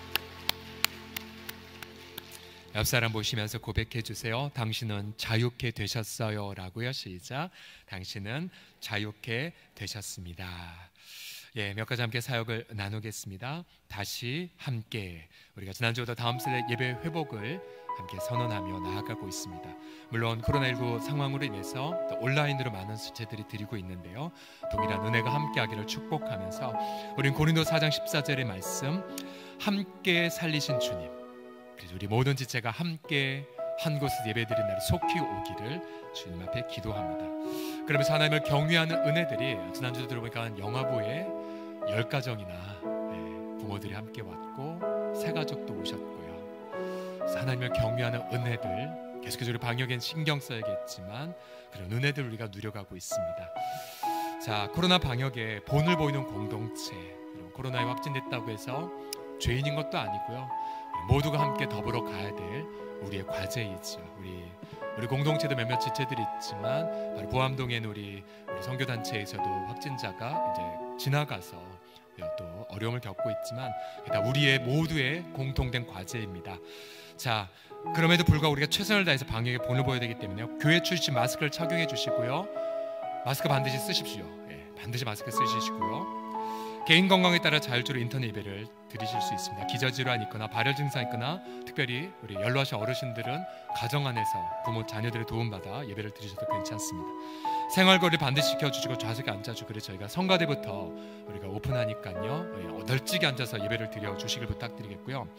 옆 사람 보시면서 고백해 주세요. 당신은 자유케 되셨어요 라고요. 시작. 당신은 자유케 되셨습니다. 예, 몇 가지 함께 사역을 나누겠습니다. 다시 함께, 우리가 지난주보다 다음 세대 예배 회복을 함께 선언하며 나아가고 있습니다. 물론 코로나십구 상황으로 인해서 또 온라인으로 많은 수체들이 드리고 있는데요, 동일한 은혜가 함께하기를 축복하면서 우린 고린도 사 장 십사 절의 말씀, 함께 살리신 주님, 그래서 우리 모든 지체가 함께 한 곳에서 예배드린 날이 속히 오기를 주님 앞에 기도합니다. 그러면서 하나님을 경외하는 은혜들이 지난주에 들어보니까 영화부에 열 가정이나 부모들이 함께 왔고 새 가족도 오셨고요. 그래서 하나님을 경외하는 은혜들, 계속해서 우리 방역엔 신경 써야겠지만 그런 은혜들 우리가 누려가고 있습니다. 자, 코로나 방역에 본을 보이는 공동체, 코로나에 확진됐다고 해서 죄인인 것도 아니고요, 모두가 함께 더불어 가야 될 우리의 과제이죠. 우리 우리 공동체도 몇몇 지체들이 있지만 바로 보암동엔 우리 우리 선교단체에서도 확진자가 이제 지나가서 또 어려움을 겪고 있지만 다 우리의 모두의 공통된 과제입니다. 자, 그럼에도 불구하고 우리가 최선을 다해서 방역에 본을 보여야 되기 때문에요, 교회 출신 마스크를 착용해 주시고요, 마스크 반드시 쓰십시오. 예, 반드시 마스크 쓰시고요. 개인 건강에 따라 자율적으로 인터넷 예배를 드리실 수 있습니다. 기저질환이 있거나 발열 증상이 있거나 특별히 우리 연로하신 어르신들은 가정 안에서 부모 자녀들의 도움받아 예배를 드리셔도 괜찮습니다. 생활거리를 반드시 지켜주시고 좌석에 앉아주고, 그래서 저희가 성가대부터 우리가 오픈하니까요, 널찍이 앉아서 예배를 드려주시길 부탁드리겠고요.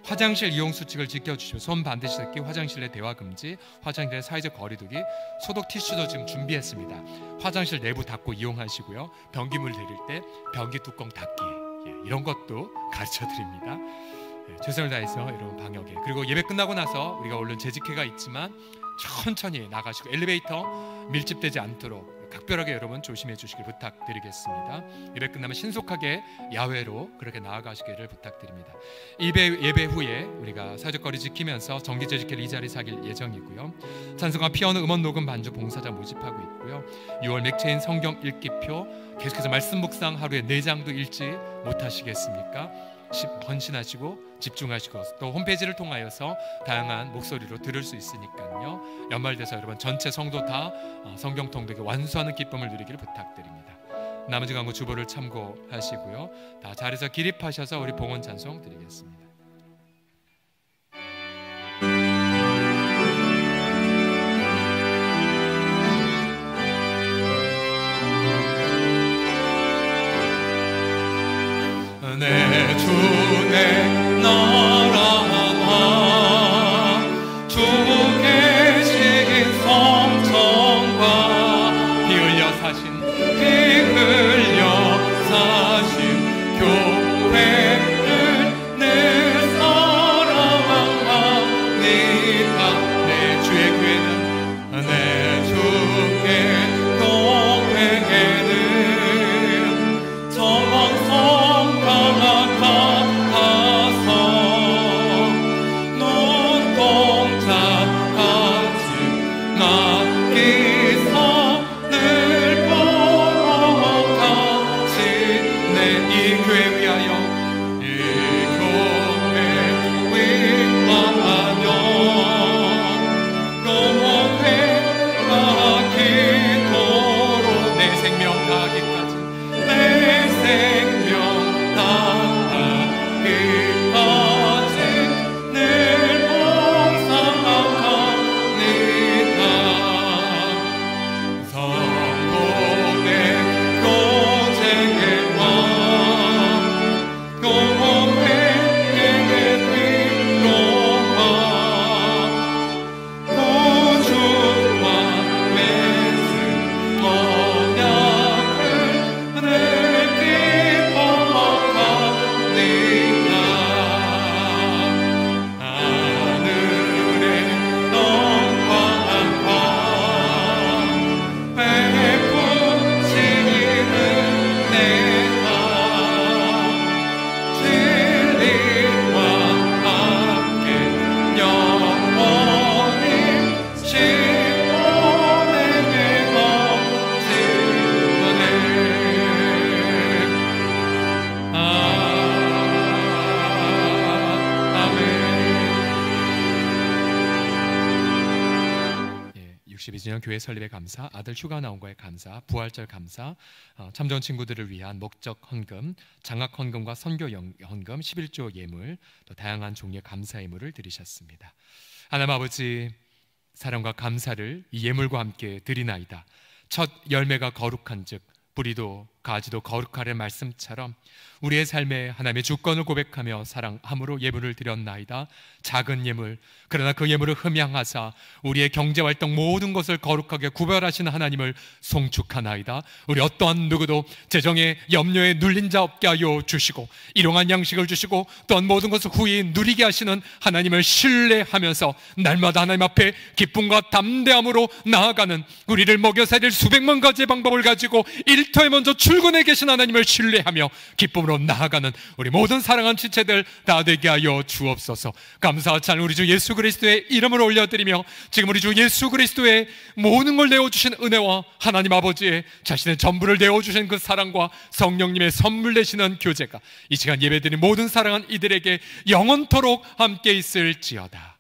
화장실 이용 수칙을 지켜주시고 손 반드시 닦기, 화장실 내 대화 금지, 화장실 내 사회적 거리두기, 소독 티슈도 지금 준비했습니다. 화장실 내부 닫고 이용하시고요. 변기물 드릴 때 변기 뚜껑 닫기, 예, 이런 것도 가르쳐 드립니다. 예, 최선을 다해서 여러분 방역에, 그리고 예배 끝나고 나서 우리가 얼른 재직회가 있지만 천천히 나가시고 엘리베이터 밀집되지 않도록 각별하게 여러분 조심해 주시길 부탁드리겠습니다. 예배 끝나면 신속하게 야외로 그렇게 나아가시기를 부탁드립니다. 예배, 예배 후에 우리가 사회적 거리 지키면서 정기 재직회를 이 자리에서 하길 예정이고요. 찬송가 피아노 음원 녹음 반주 봉사자 모집하고 있고요. 유월 맥체인 성경 읽기표 계속해서 말씀 묵상 하루에 네 장도 읽지 못하시겠습니까? 헌신하시고 집중하시고 또 홈페이지를 통하여서 다양한 목소리로 들을 수 있으니까요. 연말돼서 여러분 전체 성도 다 성경 통독에 완수하는 기쁨을 누리기를 부탁드립니다. 나머지 광고 주보를 참고하시고요. 다 자리에서 기립하셔서 우리 봉헌 찬송 드리겠습니다. 내 주 내 나라와 주 계신 성천과 피 흘려 사신 피 흘려 사신 교회를 내 사랑합니다. 내 주의 교회는 내 주의 교회에는 정성 육십이 주년 교회 설립에 감사, 아들 휴가 나온 거에 감사, 부활절 감사, 어, 참전 친구들을 위한 목적 헌금, 장학 헌금과 선교 헌금, 십일조 예물, 또 다양한 종류의 감사 예물을 드리셨습니다. 하나님 아버지, 사랑과 감사를 이 예물과 함께 드리나이다. 첫 열매가 거룩한즉 뿌리도 가지도 거룩하라는 말씀처럼 우리의 삶에 하나님의 주권을 고백하며 사랑함으로 예물을 드렸나이다. 작은 예물, 그러나 그 예물을 흠양하사 우리의 경제활동 모든 것을 거룩하게 구별하시는 하나님을 송축하나이다. 우리 어떠한 누구도 재정의 염려에 눌린 자 없게 하여 주시고 일용할 양식을 주시고 또한 모든 것을 후히 누리게 하시는 하나님을 신뢰하면서 날마다 하나님 앞에 기쁨과 담대함으로 나아가는, 우리를 먹여 살릴 수백만 가지의 방법을 가지고 일터에 먼저 출근해 계신 하나님을 신뢰하며 기쁨으로 나아가는 우리 모든 사랑하는 지체들 다 되게 하여 주옵소서. 감사와 찬양 우리 주 예수 그리스도의 이름으로 올려드리며, 지금 우리 주 예수 그리스도의 모든 걸 내어주신 은혜와 하나님 아버지의 자신의 전부를 내어주신 그 사랑과 성령님의 선물 되시는 교제가 이 시간 예배드린 모든 사랑한 이들에게 영원토록 함께 있을지어다.